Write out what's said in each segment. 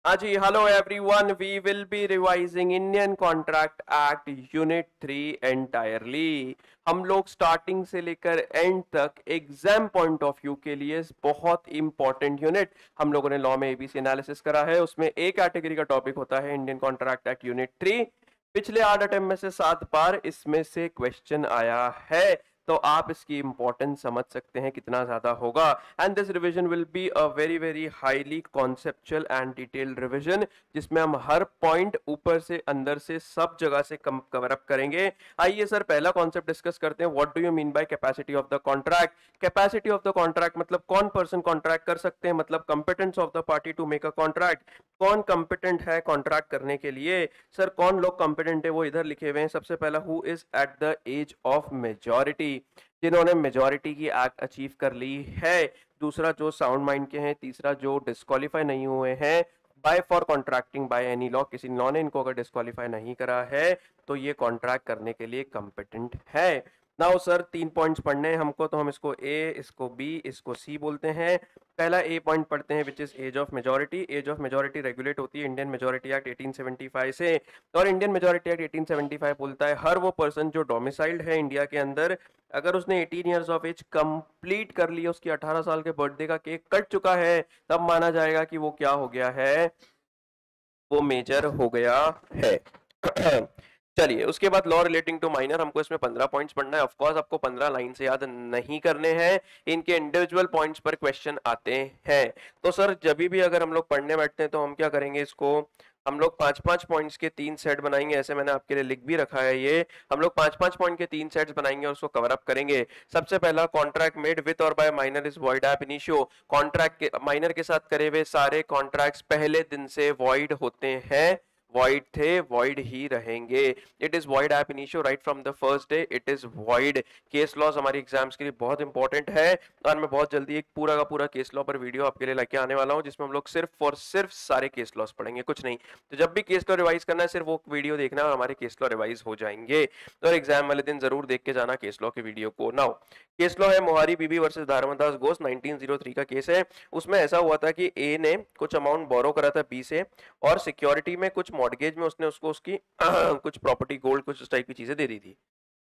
हाँ जी, hello everyone, we will be revising Indian contract act unit 3 entirely. हम लोग स्टार्टिंग से लेकर एंड तक एग्जाम पॉइंट ऑफ व्यू के लिए बहुत इंपॉर्टेंट यूनिट हम लोगों ने लॉ में एबीसी एनालिसिस करा है। उसमें एक कैटेगरी का टॉपिक होता है इंडियन कॉन्ट्रैक्ट एक्ट यूनिट 3। पिछले 8 अटेम्प्ट में से 7 बार इसमें से क्वेश्चन आया है, तो आप इसकी इंपॉर्टेंस समझ सकते हैं कितना ज्यादा होगा। And this revision will be a very very highly conceptual and detailed revision, जिसमें हम हर पॉइंट ऊपर से अंदर से सब जगह से कवर अप करेंगे। आइए सर, पहला कॉन्सेप्ट डिस्कस करते हैं। What do you mean by capacity of the contract? Capacity of the contract मतलब कौन पर्सन कॉन्ट्रैक्ट कर सकते हैं, मतलब competence of the party to make a contract. कौन कंपिटेंट है कॉन्ट्रैक्ट करने के लिए? सर, कौन लोग कंपिटेंट है वो इधर लिखे हुए हैं। सबसे पहला, who is at the age of majority, जिन्होंने मेजॉरिटी की एक्ट अचीव कर ली है। दूसरा, जो साउंड माइंड के हैं। तीसरा, जो डिस्क्वालीफाई नहीं हुए हैं by for contracting by any law, किसी लॉ ने इनको अगर डिस्क्वालीफाई नहीं करा है तो ये कॉन्ट्रैक्ट करने के लिए कंपिटेंट है। नाउ सर, 3 पॉइंट्स पढ़ने हैं हमको, तो हम इसको ए, इसको बी, इसको सी बोलते हैं। पहला ए पॉइंट पढ़ते हैं, which is age of majority. Age of majority regulate होती है इंडियन मेजॉरिटी एक्ट 1875 से, और इंडियन मेजॉरिटी एक्ट 1875 बोलता है हर वो पर्सन जो डोमिसाइल्ड है इंडिया के अंदर, अगर उसने 18 ईयर्स ऑफ एज कंप्लीट कर ली, उसकी 18 साल के बर्थडे का केक कट चुका है, तब माना जाएगा कि वो क्या हो गया है, वो मेजर हो गया है। चलिए, उसके बाद लॉ रिलेटिंग टू माइनर, हमको इसमें 15 पॉइंट्स पढ़ना है। ऑफ कोर्स आपको 15 लाइन से याद नहीं करने हैं, इनके इंडिविजुअल पॉइंट्स पर क्वेश्चन आते हैं। तो सर, जब भी अगर हम लोग पढ़ने बैठते हैं तो हम क्या करेंगे, इसको हम लोग 5-5 पॉइंट्स के 3 सेट बनाएंगे। ऐसे मैंने आपके लिए लिख भी रखा है, ये हम लोग 5-5 पॉइंट के 3 सेट्स बनाएंगे और उसको कवर अप करेंगे। सबसे पहला, कॉन्ट्रैक्ट मेड विद और by minor is void ab initio. Contract के माइनर के साथ करे हुए सारे कॉन्ट्रैक्ट्स पहले दिन से वॉइड होते हैं, वॉइड थे, वॉइड ही रहेंगे। It is void ab initio right from the first day, it is void. Case laws हमारी एग्जाम्स के लिए बहुत इंपॉर्टेंट है, और मैं बहुत जल्दी एक पूरा का पूरा केस लॉ पर वीडियो आपके लिए लेके आने वाला हूं, जिसमें हम लोग सिर्फ और सिर्फ सारे केस लॉस पढ़ेंगे, कुछ नहीं। तो जब भी केस लॉ रिवाइज करना है, सिर्फ वो वीडियो देखना और हमारे केस लॉ रिवाइज हो जाएंगे। और एग्जाम वाले दिन जरूर देख के जाना केस लॉ के वीडियो को। नाउ, केस लॉ है मोहारी बीबी वर्सेस धर्मदास घोष, 1903 का केस है। उसमें ऐसा हुआ था कि ए ने कुछ अमाउंट बोरो करा था बी से, और सिक्योरिटी में कुछ मॉर्गेज में उसने उसको उसकी कुछ प्रॉपर्टी, गोल्ड, कुछ उस टाइप की चीजें दे दी थी।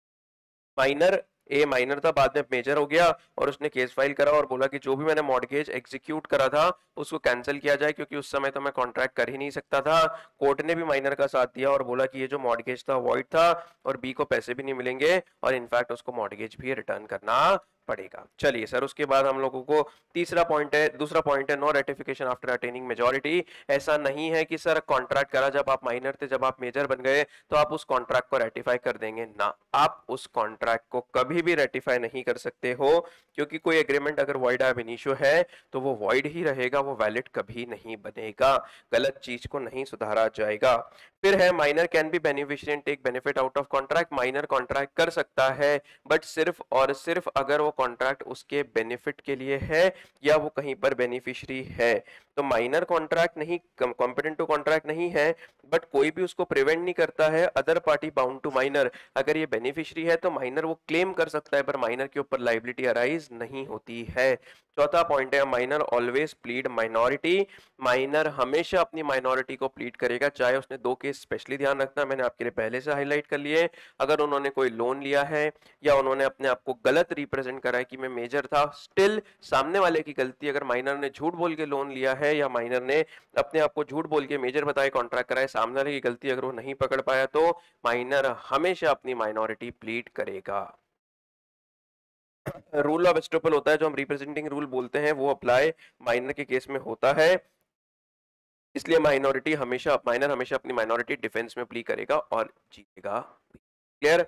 माइनर, ए माइनर था, बाद में मेजर हो गया, और उसने केस फाइल करा और बोला कि जो भी मैंने मॉर्गेज एग्जीक्यूट करा था उसको कैंसिल किया जाए, क्योंकि उस समय तो मैं कॉन्ट्रैक्ट कर ही नहीं सकता था। कोर्ट ने भी माइनर का साथ दिया और बोला कि ये जो मॉर्गेज था वॉइड था, और बी को पैसे भी नहीं मिलेंगे, और इनफैक्ट उसको मॉर्गेज भी रिटर्न करना पड़ेगा। चलिए सर, उसके बाद हम लोगों को तीसरा पॉइंट है, दूसरा पॉइंट है, no ratification after attaining majority. ऐसा नहीं है कि सर कॉन्ट्रैक्ट करा जब आप माइनर थे, जब आप मेजर बन गए तो आप उस कॉन्ट्रैक्ट को रेटिफाई कर देंगे ना, आप उस कॉन्ट्रैक्ट को कभी भी रेटिफाई नहीं कर सकते हो, क्योंकि कोई एग्रीमेंट अगर वॉइड एब इनिशियो है तो वो वॉइड ही रहेगा, वो वैलिड कभी नहीं बनेगा, गलत चीज को नहीं सुधारा जाएगा। फिर है, minor can be beneficiary and take benefit out of contract. Minor contract कर सकता है, बट सिर्फ और सिर्फ अगर वो कॉन्ट्रैक्ट उसके बेनिफिट के लिए है या वो कहीं पर बेनिफिशियरी है। तो माइनर कॉन्ट्रैक्ट नहीं, कॉम्पिटेंट टू कॉन्ट्रैक्ट नहीं है, बट कोई भी उसको प्रिवेंट नहीं करता है, other party bound to minor. अगर ये बेनिफिशियरी है तो माइनर वो क्लेम कर सकता है, पर माइनर के ऊपर लाइबिलिटी अराइज नहीं होती है। चौथा पॉइंट है, minor always plead minority. Minor हमेशा अपनी माइनॉरिटी को प्लीड करेगा, चाहे उसने दो केस स्पेशली ध्यान रखना, मैंने आपके लिए पहले से हाईलाइट कर लिए। अगर उन्होंने कोई लोन लिया है या उन्होंने अपने आप को गलत रिप्रेजेंट करा है कि मैं मेजर था, स्टिल सामने वाले की गलती, अगर माइनर ने झूठ बोल के लोन लिया है या माइनर ने अपने आप को झूठ बोल के मेजर बताए कॉन्ट्रैक्ट कराए, सामने वाले की गलती अगर वो नहीं पकड़ पाया तो माइनर हमेशा अपनी माइनॉरिटी प्लीड करेगा। रूल ऑफ एस्टोपल होता है, जो हम रिप्रेजेंटिंग रूल बोलते हैं, वो अप्लाई माइनर के केस में होता है, इसलिए माइनर हमेशा अपनी माइनॉरिटी डिफेंस में प्ली करेगा और जीतेगा। क्लियर?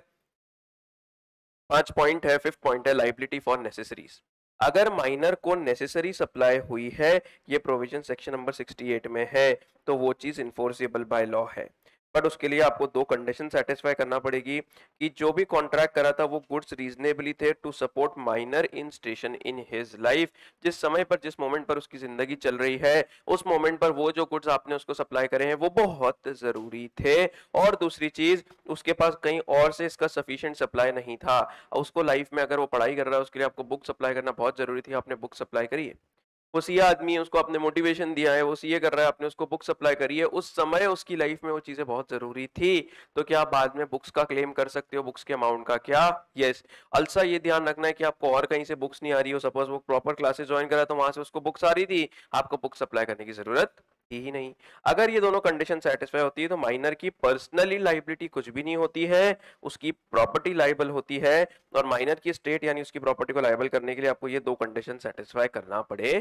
5 पॉइंट है। 5th पॉइंट है, लाइबिलिटी फॉर नेसेसरीज। अगर माइनर को नेसेसरी सप्लाई हुई है, ये प्रोविजन सेक्शन नंबर 68 में है, तो वो चीज इन्फोर्सेबल बाय लॉ है। बट उसके लिए आपको 2 कंडीशन सेटिस्फाई करना पड़ेगी कि जो भी कॉन्ट्रैक्ट करा था वो गुड्स रीजनेबली थे to support minor in station in his life. जिस समय पर, जिस मोमेंट पर उसकी जिंदगी चल रही है, उस मोमेंट पर वो जो गुड्स आपने उसको सप्लाई करे हैं वो बहुत जरूरी थे। और दूसरी चीज, उसके पास कहीं और से इसका सफिशिएंट सप्लाई नहीं था। उसको लाइफ में अगर वो पढ़ाई कर रहा है, उसके लिए आपको बुक सप्लाई करना बहुत जरूरी थी, आपने बुक सप्लाई करी है? वो सीए आदमी है, उसको आपने मोटिवेशन दिया है, वो सीए कर रहा है, आपने उसको बुक सप्लाई करी है, उस समय उसकी लाइफ में वो चीजें बहुत जरूरी थी, तो क्या आप बाद में बुक्स का क्लेम कर सकते हो, बुक्स के अमाउंट का? क्या यस। अलसा ये ध्यान रखना है कि आपको और कहीं से बुक्स नहीं आ रही हो, सपोज वो प्रॉपर क्लासेस ज्वाइन करा तो वहां से उसको बुक्स आ रही थी, आपको बुक सप्लाई करने की जरूरत थी ही नहीं। अगर ये दोनों कंडीशन सेटिस्फाई होती है तो माइनर की पर्सनली लाइबिलिटी कुछ भी नहीं होती है, उसकी प्रॉपर्टी लाइबल होती है, और माइनर की स्टेट यानी उसकी प्रॉपर्टी को लाइबल करने के लिए आपको ये दो कंडीशन सेटिस्फाई करना पड़े।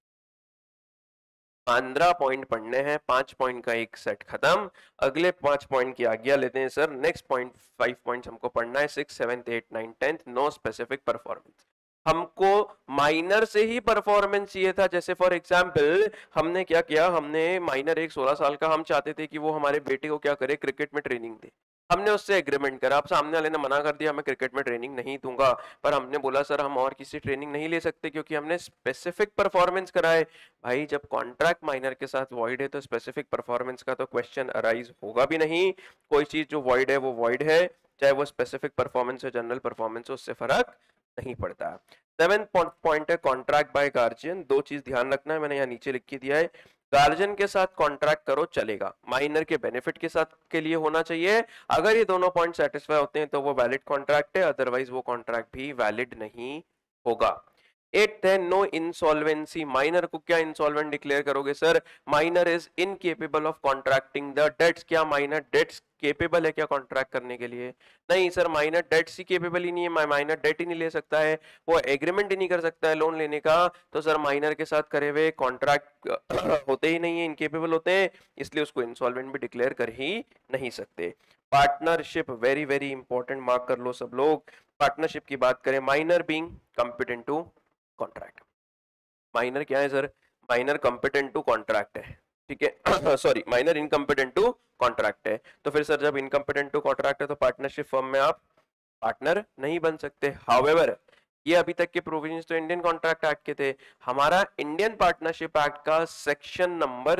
15 पॉइंट पढ़ने हैं, 5 पॉइंट का एक सेट खत्म। अगले 5 पॉइंट की आज्ञा लेते हैं सर। नेक्स्ट पॉइंट 5 पॉइंट्स हमको पढ़ना है, 6, 7, 8, 9, 10। No specific performance. हमको माइनर से ही परफॉर्मेंस चाहिए था। जैसे फॉर एग्जाम्पल हमने क्या किया, हमने माइनर एक 16 साल का, हम चाहते थे कि वो हमारे बेटे को क्या करे, क्रिकेट में ट्रेनिंग दे। हमने उससे एग्रीमेंट करा, अब सामने वाले ने मना कर दिया मैं क्रिकेट में ट्रेनिंग नहीं दूंगा, पर हमने बोला सर हम और किसी ट्रेनिंग नहीं ले सकते क्योंकि हमने स्पेसिफिक परफॉर्मेंस करा है। भाई जब कॉन्ट्रैक्ट माइनर के साथ वॉइड है तो स्पेसिफिक परफॉर्मेंस का तो क्वेश्चन अराइज होगा भी नहीं। कोई चीज जो वॉइड है वो वॉइड है, चाहे वो स्पेसिफिक परफॉर्मेंस हो जनरल परफॉर्मेंस हो, उससे फर्क नहीं पड़ता। 7 पॉइंट है कॉन्ट्रैक्ट बाय गार्जियन। दो चीज ध्यान रखना है, मैंने यहाँ नीचे लिख के दिया है। गार्जियन के साथ कॉन्ट्रैक्ट करो चलेगा, माइनर के बेनिफिट के साथ के लिए होना चाहिए। अगर ये दोनों पॉइंट सेटिस्फाई होते हैं तो वो वैलिड कॉन्ट्रैक्ट है, अदरवाइज वो कॉन्ट्रैक्ट भी वैलिड नहीं होगा। 8 है नो इंसॉल्वेंसी। माइनर को क्या इंसॉल्वेंट डिक्लेयर करोगे sir? Minor is incapable of contracting the debts. क्या माइनर डेट्स केपेबल है क्या कॉन्ट्रैक्ट करने के लिए? नहीं सर, माइनर डेट्स ही केपेबल ही नहीं है, माइनर डेट ही नहीं ले सकता है, वो एग्रीमेंट ही नहीं कर सकता है लोन लेने का, तो सर माइनर के साथ करे हुए कॉन्ट्रैक्ट होते ही नहीं है, इनकेपेबल होते हैं, इसलिए उसको इंसॉल्वेंट भी डिक्लेयर कर ही नहीं सकते। Partnership very very important, mark कर लो सब लोग। पार्टनरशिप की बात करें, minor being competent to contract. Minor क्या है sir? Minor competent to contract है, ठीक है। Sorry, minor incompetent to contract है। तो फिर सर जब इनकॉम्पिटेंट टू कॉन्ट्रैक्ट है तो पार्टनरशिप फर्म में आप पार्टनर नहीं बन सकते। हाउएवर ये अभी तक के प्रोविजंस तो इंडियन कॉन्ट्रैक्ट एक्ट के थे। हमारा इंडियन पार्टनरशिप एक्ट का सेक्शन नंबर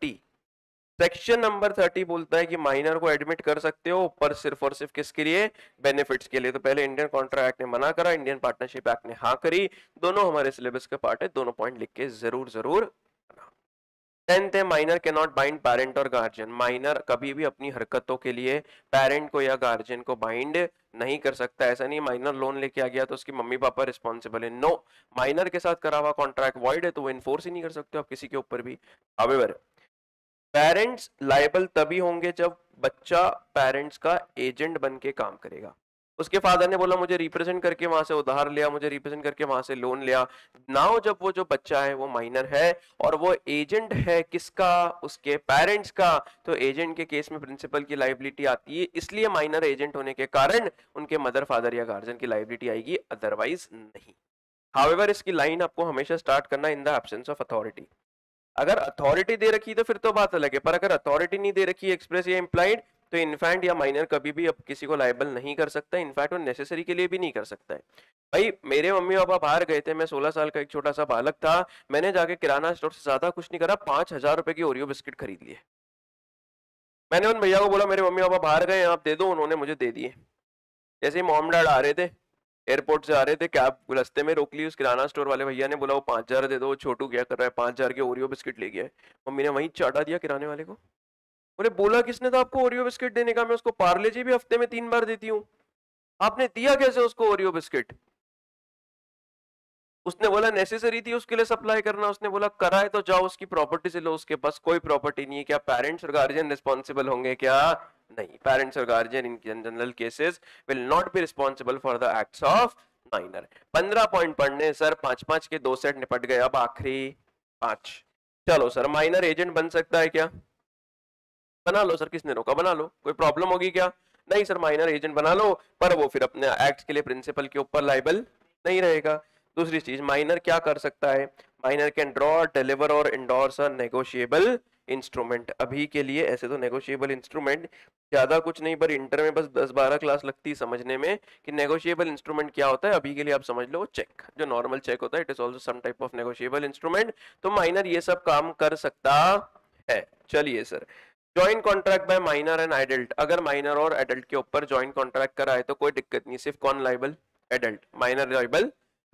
30 बोलता है कि माइनर को एडमिट कर सकते हो, पर सिर्फ और सिर्फ किसके लिए? बेनिफिट्स के लिए। तो पहले इंडियन कॉन्ट्रैक्ट एक्ट ने मना करा, इंडियन पार्टनरशिप एक्ट ने हाँ करी। दोनों हमारे सिलेबस का पार्ट है, दोनों पॉइंट लिख के जरूर जरूर। 10th है minor cannot bind parent और गार्जियन। माइनर कभी भी अपनी हरकतों के लिए पेरेंट को या गार्जियन को बाइंड नहीं कर सकता। ऐसा नहीं माइनर लोन लेके आ गया तो उसकी मम्मी पापा रिस्पॉन्सिबल है, नो। माइनर के साथ करा हुआ कॉन्ट्रैक्ट वॉइड है तो वो इन्फोर्स ही नहीं कर सकते आप किसी के ऊपर भी। हाउएवर पेरेंट्स लायबल तभी होंगे जब बच्चा पेरेंट्स का एजेंट बन के काम करेगा। उसके फादर ने बोला मुझे रिप्रेजेंट करके वहां से उधार लिया, मुझे रिप्रेजेंट करके वहां से लोन लिया। नाउ जब वो जो बच्चा है वो माइनर है और वो एजेंट है किसका? उसके पेरेंट्स का, तो एजेंट के केस में प्रिंसिपल की लाइबिलिटी आती है, इसलिए माइनर एजेंट होने के कारण उनके मदर फादर या गार्जियन की लाइबिलिटी आएगी, अदरवाइज नहीं। हाउएवर इसकी लाइन आपको हमेशा स्टार्ट करना in the absence of authority. अगर अथॉरिटी दे रखी तो फिर तो बात अलग है, पर अगर अथॉरिटी नहीं दे रखी एक्सप्रेस या इंप्लाइड तो इनफैक्ट या माइनर कभी भी अब किसी को लायबल नहीं कर सकता, इनफैक्ट वो नेसेसरी के लिए भी नहीं कर सकता है। भाई मेरे मम्मी पापा बाहर गए थे, मैं 16 साल का एक छोटा सा बालक था, मैंने जाके किराना स्टोर से ज्यादा कुछ नहीं करा, 5,000 रुपए की ओरियो बिस्किट खरीद लिए। मैंने उन भैया को बोला मेरे मम्मी पापा बाहर गए आप दे दो, उन्होंने मुझे दे दिए। जैसे ही मॉम डैड आ रहे थे, एयरपोर्ट से आ रहे थे, कैब रास्ते में रोक ली, उस किराना स्टोर वाले भैया ने बोला वो 5,000 दे दो, छोटू क्या कर रहा है 5,000 के ओरियो बिस्किट ले गया है। मम्मी ने वहीं चाटा दिया किराने वाले को। बोले बोला किसने था आपको ओरियो बिस्किट देने का? मैं उसको पार्ले जी भी हफ्ते में 3 बार देती हूँ, आपने दिया कैसे उसको ओरियो बिस्किट? उसने बोला नेसेसरी थी उसके लिए सप्लाई करना। उसने बोला करा है तो जाओ उसकी प्रॉपर्टी से लो, उसके पास कोई प्रॉपर्टी नहीं है। क्या पेरेंट्स और गार्जियन रिस्पॉन्सिबल होंगे क्या? नहीं, पेरेंट्स और guardian in general cases will not be responsible for the acts of minor. 15 point पढ़ने सर, 5-5 के 2 सेट निपट गए, अब आखिरी 5। चलो सर, माइनर एजेंट बन सकता है क्या? बना लो सर, किसने रोका, बना लो, कोई प्रॉब्लम होगी क्या? नहीं सर, माइनर एजेंट बना लो, पर वो फिर अपने एक्ट के लिए प्रिंसिपल के ऊपर लाइबल नहीं रहेगा। दूसरी चीज, माइनर क्या कर सकता है? माइनर कैन ड्रॉ, डिलीवर और इंडोर्स अ नेगोशिएबल इंस्ट्रूमेंट। अभी के लिए ऐसे तो नेगोशिएबल इंस्ट्रूमेंट ज्यादा कुछ नहीं, पर इंटर में बस 10-12 क्लास लगती है समझने में कि नेगोशिएबल इंस्ट्रूमेंट क्या होता है। अभी के लिए आप समझ लो चेक, जो नॉर्मल चेक होता है, it is also some type of negotiable instrument. तो माइनर ये सब काम कर सकता है। चलिए sir, joint contract by minor and adult. अगर माइनर और एडल्ट के ऊपर ज्वाइंट कॉन्ट्रैक्ट करा है तो कोई दिक्कत नहीं, सिर्फ कौन लाइबल? एडल्ट। माइनर लाइबल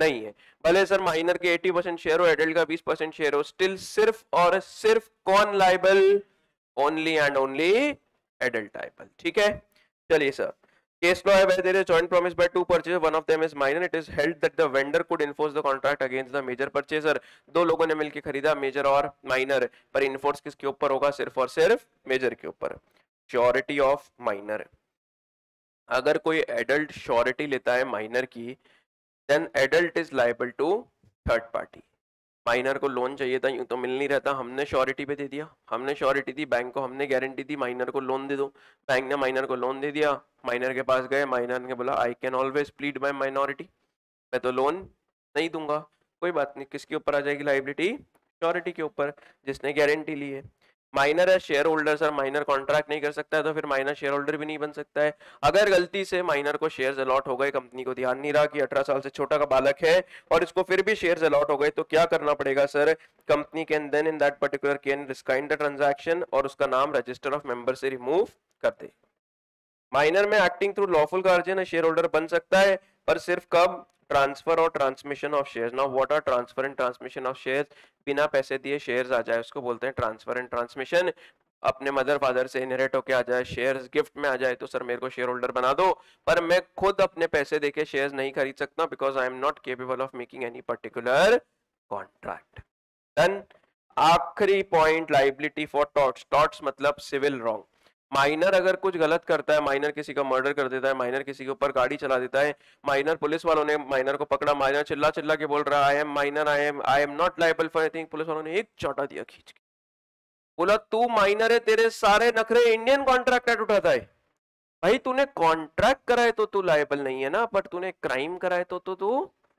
नहीं है। भले सर माइनर के 80% शेयर हो, एडल्ट का 20% शेयर हो, स्टिल सिर्फ और सिर्फ कौन liable? Only and only adult liable. ठीक है, चलिए सर, case law है where there is joint promise by two purchasers, one of them is minor, it is held that the vendor could enforce the contract against the major purchaser। दो लोगों ने मिलकर खरीदा, major और minor, पर enforce किसके ऊपर होगा? सिर्फ और सिर्फ मेजर के ऊपर। श्योरिटी ऑफ माइनर, अगर कोई एडल्ट श्योरिटी लेता है माइनर की, then adult is liable to third party. Minor को लोन चाहिए था, यूं तो मिल नहीं रहता, हमने श्योरिटी पे दे दिया, हमने श्योरिटी दी, बैंक को हमने गारंटी दी माइनर को लोन दे दो, बैंक ने माइनर को लोन दे दिया, माइनर के पास गए, माइनर ने बोला I can always plead by minority, मैं तो लोन नहीं दूंगा। कोई बात नहीं, किसके ऊपर आ जाएगी लाइबिलिटी? श्योरिटी के ऊपर, जिसने गारंटी ली है। माइनर है share holder, sir minor contract नहीं कर सकता है, तो फिर माइनर शेयर होल्डर भी नहीं बन सकता है। अगर गलती से माइनर को शेयर्स अलॉट हो गए, कंपनी को ध्यान नहीं रहा कि 18 साल से छोटा का बालक है और इसको फिर भी शेयर्स अलॉट हो गए, तो क्या करना पड़ेगा sir? Company can then in that particular can rescind the transaction और उसका नाम रजिस्टर ऑफ मेंबर से रिमूव कर दे। माइनर में एक्टिंग थ्रू लॉफुल गार्जियन है शेयर होल्डर बन सकता है, पर सिर्फ कब? ट्रांसफर और transmission of shares. Now what are transfer and transmission of shares? बिना पैसे दिए शेयर्स आ जाए उसको बोलते हैं ट्रांसफर एंड ट्रांसमिशन। अपने मदर फादर से इनहेरिट होके आ जाए, शेयर्स गिफ्ट में आ जाए, तो सर मेरे को शेयर होल्डर बना दो, पर मैं खुद अपने पैसे देके शेयर्स नहीं खरीद सकता, because I am not capable of making any particular contract. Then आखिरी point, liability for torts. Torts मतलब सिविल रॉन्ग। माइनर अगर कुछ गलत करता है, माइनर किसी का मर्डर कर देता है, माइनर किसी के ऊपर गाड़ी चला देता है, माइनर पुलिस वालों ने माइनर को पकड़ा, माइनर चिल्ला चिल्ला के बोल रहा है I am minor, I am not liable for anything, police वालों ने एक चौटा दिया खींच के, बोला तू माइनर है, तेरे सारे नखरे इंडियन कॉन्ट्रैक्ट एक्ट उठाता है। भाई तूने कॉन्ट्रैक्ट करा है तो तू लायबल नहीं है ना, बट तूने क्राइम करा है तो तू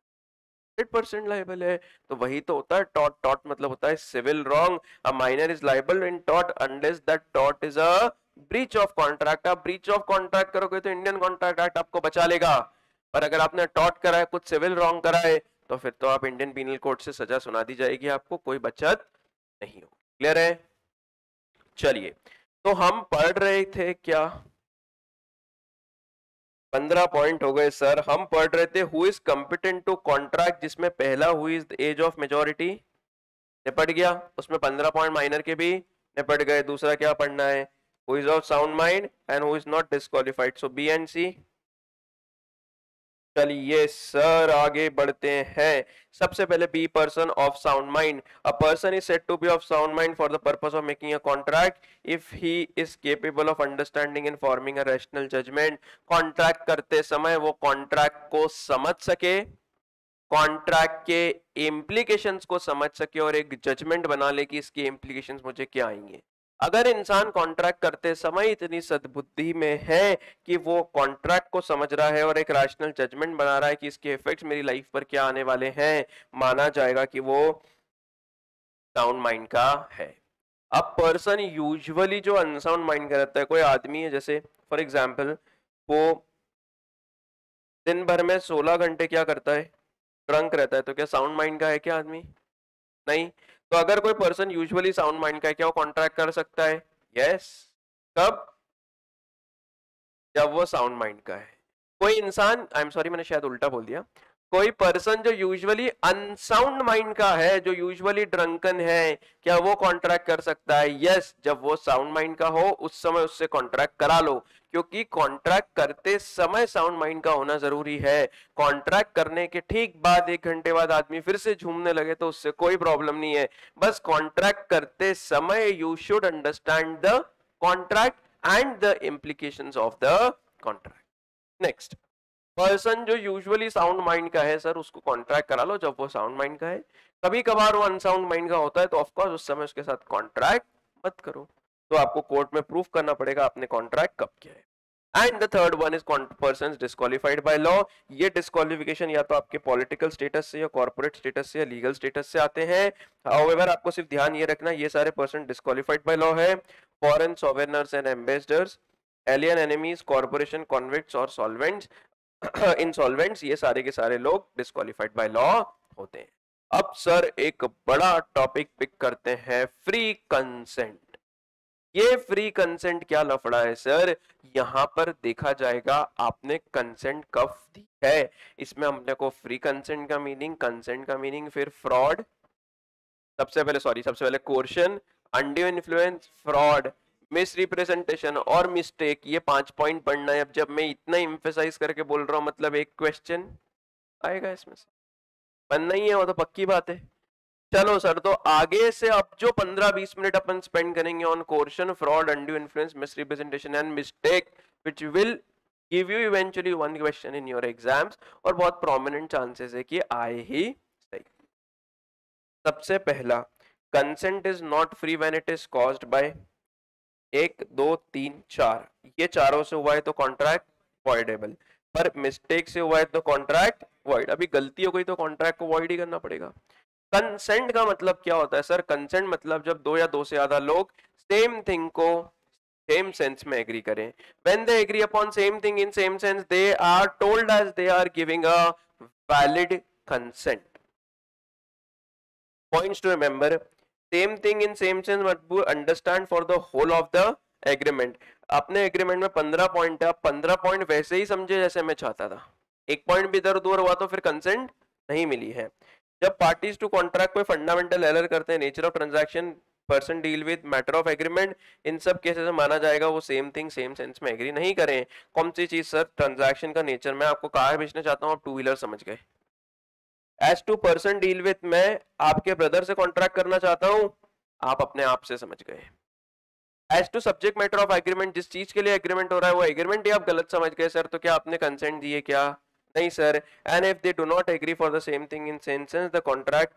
100% लायबल है। तो वही तो होता है टॉट। टॉट मतलब होता है civil wrong. A minor is liable in taught unless that taught is a breach of contract. आप ब्रीच ऑफ कॉन्ट्रैक्ट करोगे तो इंडियन कॉन्ट्रैक्ट एक्ट आपको बचा लेगा, पर अगर आपने टॉट करा है, कुछ सिविल रॉन्ग करा है, तो फिर तो आप इंडियन पीनल कोड से सजा सुना दी जाएगी, आपको कोई बचत नहीं होगी। क्लियर है? चलिए, तो हम पढ़ रहे थे क्या? 15 पॉइंट हो गए सर। हम पढ़ रहे थे who is competent to contract, जिसमें पहला who is the age of majority निपट गया, उसमें 15 पॉइंट माइनर के भी निपट गए। दूसरा क्या पढ़ना है? Who is of sound mind and who is not disqualified, so B and C. चलिए सर आगे बढ़ते हैं। सबसे पहले B, person of sound mind. A person is said to be of sound mind for the purpose of making a contract if he is capable of understanding and forming a rational judgment. Contract करते समय वो contract को समझ सके, contract के implications को समझ सके और एक जजमेंट बना ले कि इसके इम्प्लीकेशंस मुझे क्या आएंगे। अगर इंसान कॉन्ट्रैक्ट करते समय इतनी सद्बुद्धि में है कि वो कॉन्ट्रैक्ट को समझ रहा है और एक रैशनल जजमेंट बना रहा है कि इसके इफेक्ट्स मेरी लाइफ पर क्या आने वाले हैं, माना जाएगा कि वो साउंड माइंड का है। अब पर्सन यूजुअली जो अनसाउंड माइंड का रहता है, कोई आदमी है जैसे फॉर एग्जांपल वो दिन भर में 16 घंटे क्या करता है? ड्रंक रहता है, तो क्या साउंड माइंड का है क्या आदमी? नहीं। तो अगर कोई पर्सन यूजुअली साउंड माइंड का है, क्या वो कॉन्ट्रैक्ट कर सकता है? यस। कब? जब वो साउंड माइंड का है। कोई इंसान, आई एम सॉरी मैंने शायद उल्टा बोल दिया, कोई पर्सन जो यूजुअली अनसाउंड माइंड का है, जो यूजुअली ड्रंकन है, क्या वो कॉन्ट्रैक्ट कर सकता है? यस। जब वो साउंड माइंड का हो उस समय उससे कॉन्ट्रैक्ट करा लो, क्योंकि कॉन्ट्रैक्ट करते समय साउंड माइंड का होना जरूरी है। कॉन्ट्रैक्ट करने के ठीक बाद 1 घंटे बाद आदमी फिर से झूमने लगे तो उससे कोई प्रॉब्लम नहीं है। बस कॉन्ट्रैक्ट करते समय you should understand the contract and the implications of the contract. Next, person जो यूजुअली साउंड माइंड का है, सर उसको कॉन्ट्रैक्ट करा लो जब वो साउंड माइंड का है। कभी कभार वो अनसाउंड माइंड का होता है तो ऑफकोर्स उस समय उसके साथ कॉन्ट्रैक्ट मत करो, तो आपको कोर्ट में प्रूफ करना पड़ेगा आपने कॉन्ट्रैक्ट कब किया है। And the third one is person disqualified by law. ये डिस्क्वालिफिकेशन या तो आपके पॉलिटिकल स्टेटस से या कॉर्पोरेट स्टेटस से या लीगल स्टेटस से आते हैं। हाउएवर आपको सिर्फ ध्यान ये रखना, ये सारे पर्सन डिस्क्वालिफाइड बाय लॉ है। Foreign sovereigns and ambassadors, alien enemies, corporation, convicts और सॉल्वेंट्स, इंसॉल्वेंट्स, ये सारे के सारे लोग डिस्क्वालिफाइड बाय लॉ होते हैं। अब सर एक बड़ा टॉपिक पिक करते हैं, फ्री कंसेंट। ये फ्री कंसेंट क्या लफड़ा है सर? यहाँ पर देखा जाएगा आपने कंसेंट कब दी है, इसमें हमने को फ्री कंसेंट का मीनिंग, कंसेंट का मीनिंग, फिर फ्रॉड, सबसे पहले coercion, undue influence, fraud, misrepresentation और मिस्टेक। ये 5 पॉइंट पढ़ना है। अब जब मैं इतना एम्फेसाइज करके बोल रहा हूँ मतलब एक क्वेश्चन आएगा इसमें से, बनना ही है वो तो पक्की बात है। चलो सर, तो आगे से अब जो 15-20 मिनट अपन स्पेंड करेंगे on coercion, fraud, undue influence, misrepresentation and mistake, which will give you eventually one question in your exams, और बहुत प्रोमिनेंट चांसेस है कि आए ही सही। सबसे पहला, consent is not free when it is caused by 1 2 3 4, ये चारों से हुआ है तो कॉन्ट्रैक्ट वॉइडेबल, पर मिस्टेक से हुआ है तो कॉन्ट्रैक्ट वॉइड। अभी गलती हो गई तो कॉन्ट्रैक्ट को वॉइड ही करना पड़ेगा। कंसेंट का मतलब क्या होता है सर? कंसेंट मतलब जब दो या दो से ज्यादा लोग सेम थिंग को सेम सेंस में एग्री करें। When they agree upon same thing in same sense, they are told as they are giving a valid consent. Points to remember: same thing in same sense must be understand for the whole of the agreement. अपने agreement में 15 point है, आप 15 point वैसे ही समझे जैसे मैं चाहता था। एक पॉइंट भी इधर उधर हुआ तो फिर कंसेंट नहीं मिली है। जब पार्टीज टू कॉन्ट्रैक्ट कोई फंडामेंटल एरर करते हैं, nature of transaction, person deal with, matter of agreement, इन सब केसेस में माना जाएगा वो सेम थिंग सेम सेंस में एग्री नहीं करें। कौन सी चीज सर? ट्रांजैक्शन का नेचर। मैं आपको कार बेचना चाहता हूँ, आप टू व्हीलर समझ गए। As to person deal with, मैं आपके ब्रदर से कॉन्ट्रैक्ट करना चाहता हूं, आप अपने आप से समझ गए। As to subject matter of agreement, जिस चीज के लिए एग्रीमेंट हो रहा है वो एग्रीमेंट ही आप गलत समझ गए सर, तो क्या आपने कंसेंट दिए क्या? नहीं sir. And if they do not agree for the same thing in same sense, the contract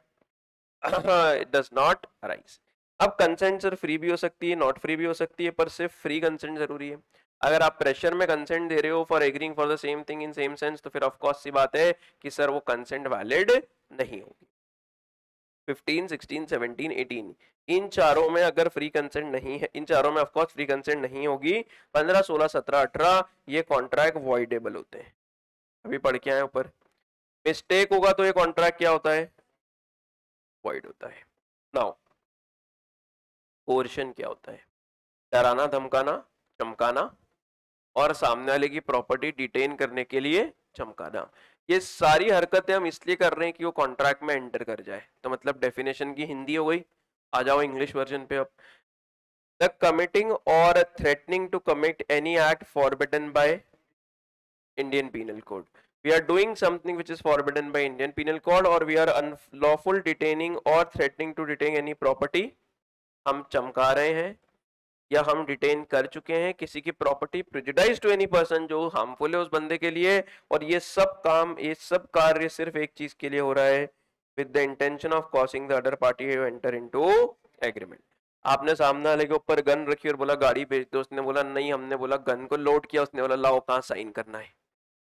does not arise. अब कंसेंट सर फ्री भी हो सकती है, नॉट फ्री भी हो सकती है, पर सिर्फ फ्री कंसेंट जरूरी है। अगर आप प्रेशर में कंसेंट दे रहे हो for agreeing for the same thing in same sense, तो फिर ऑफ कोर्स सी बात है कि सर वो कंसेंट वैलिड नहीं होगी। 15, 16, 17, 18, इन चारों में अगर फ्री कंसेंट नहीं है, इन चारों में ऑफ कोर्स फ्री कंसेंट नहीं होगी। 15, 16, 17, 18 ये कॉन्ट्रैक्ट वॉइडेबल होते हैं। अभी पढ़ के आए ऊपर। मिस्टेक होगा तो ये कॉन्ट्रैक्ट क्या होता है? वॉइड होता है। नाउ कोर्शन क्या होता है? डराना, धमकाना, चमकाना और सामने वाले की प्रॉपर्टी डिटेन करने के लिए चमकाना। ये सारी हरकतें हम इसलिए कर रहे हैं कि वो कॉन्ट्रैक्ट में एंटर कर जाए। तो मतलब डेफिनेशन की हिंदी हो गई, आ जाओ इंग्लिश वर्जन पे अब। द कमिटिंग और threatening to commit any act forbidden by Indian penal code. We are doing something which is forbidden by Indian Penal Code, or we are unlawful detaining or threatening to detain any property। हम चमका रहे हैं या हम detain कर चुके हैं किसी की property, prejudice to any person, जो हार्मफुल है उस बंदे के लिए। और ये सब काम, ये सब कार्य सिर्फ एक चीज के लिए हो रहा है, with the intention of causing the other party to enter into agreement. आपने सामने वाले के ऊपर गन रखी और बोला गाड़ी बेच दो, उसने बोला नहीं, हमने बोला गन को लोड किया, उसने बोला लाओ कहां साइन करना है।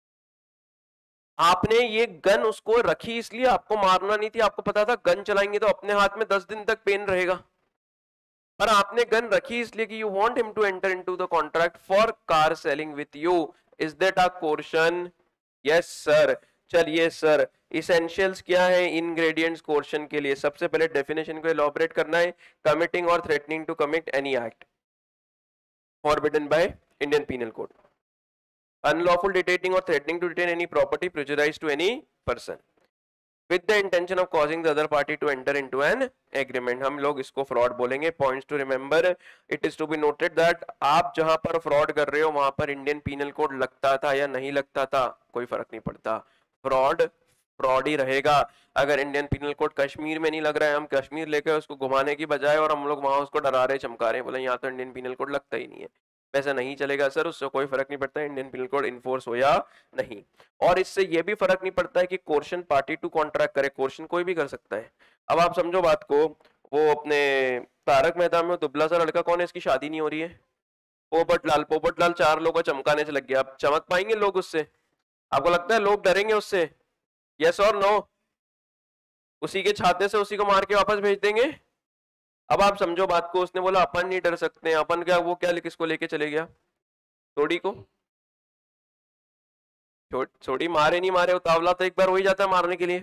आपने ये गन उसको रखी इसलिए, आपको मारना नहीं थी, आपको पता था गन चलाएंगे तो अपने हाथ में 10 दिन तक पेन रहेगा, पर आपने गन रखी इसलिए कि you want him to enter into the contract for car selling with you. Is that a coercion? Yes sir. चलिए सर, इसेंशियल्स क्या है इंग्रेडिएंट्स कोर्शन के लिए? सबसे पहले डेफिनेशन को एलॉबरेट करना है। कमिटिंग और threatening to commit any act forbidden by Indian penal code. Unlawful detaining और threatening to detain any property prejudice to any person with the intention of causing the other party to enter into an agreement। हम लोग इसको fraud बोलेंगे। Points to remember: it is to be noted that आप जहां पर fraud कर रहे हो वहां पर इंडियन पीनल कोड लगता था या नहीं लगता था, कोई फर्क नहीं पड़ता, फ्रॉड फ्रॉड ही रहेगा। अगर इंडियन पीनल कोड कश्मीर में नहीं लग रहा है, हम कश्मीर लेकर उसको घुमाने की बजाय और हम लोग वहां उसको डरा रहे, चमका रहे, बोले यहाँ तो इंडियन पीनल कोड लगता ही नहीं है, वैसा नहीं चलेगा सर, उससे कोई फर्क नहीं पड़ता इंडियन पीनल कोड इन्फोर्स हो या नहीं। और इससे ये भी फर्क नहीं पड़ता है कि कोर्शन पार्टी टू कॉन्ट्रैक्ट करे, कोर्शन कोई भी कर सकता है। अब आप समझो बात को, वो अपने तारक मेहता में दुबला सा लड़का कौन है, इसकी शादी नहीं हो रही है, पोपटलाल 4 लोगों को चमकाने से लग गया। अब चमक पाएंगे लोग उससे? आपको लगता है लोग डरेंगे उससे? यस और नो? उसी के छाते से उसी को मार के वापस भेज देंगे। अब आप समझो बात को, उसने बोला अपन नहीं डर सकते हैं, अपन क्या, वो क्या किसको लेके चले गया, थोड़ी को। छोटी मारे नहीं मारे, उतावला तो एक बार हो ही जाता है मारने के लिए।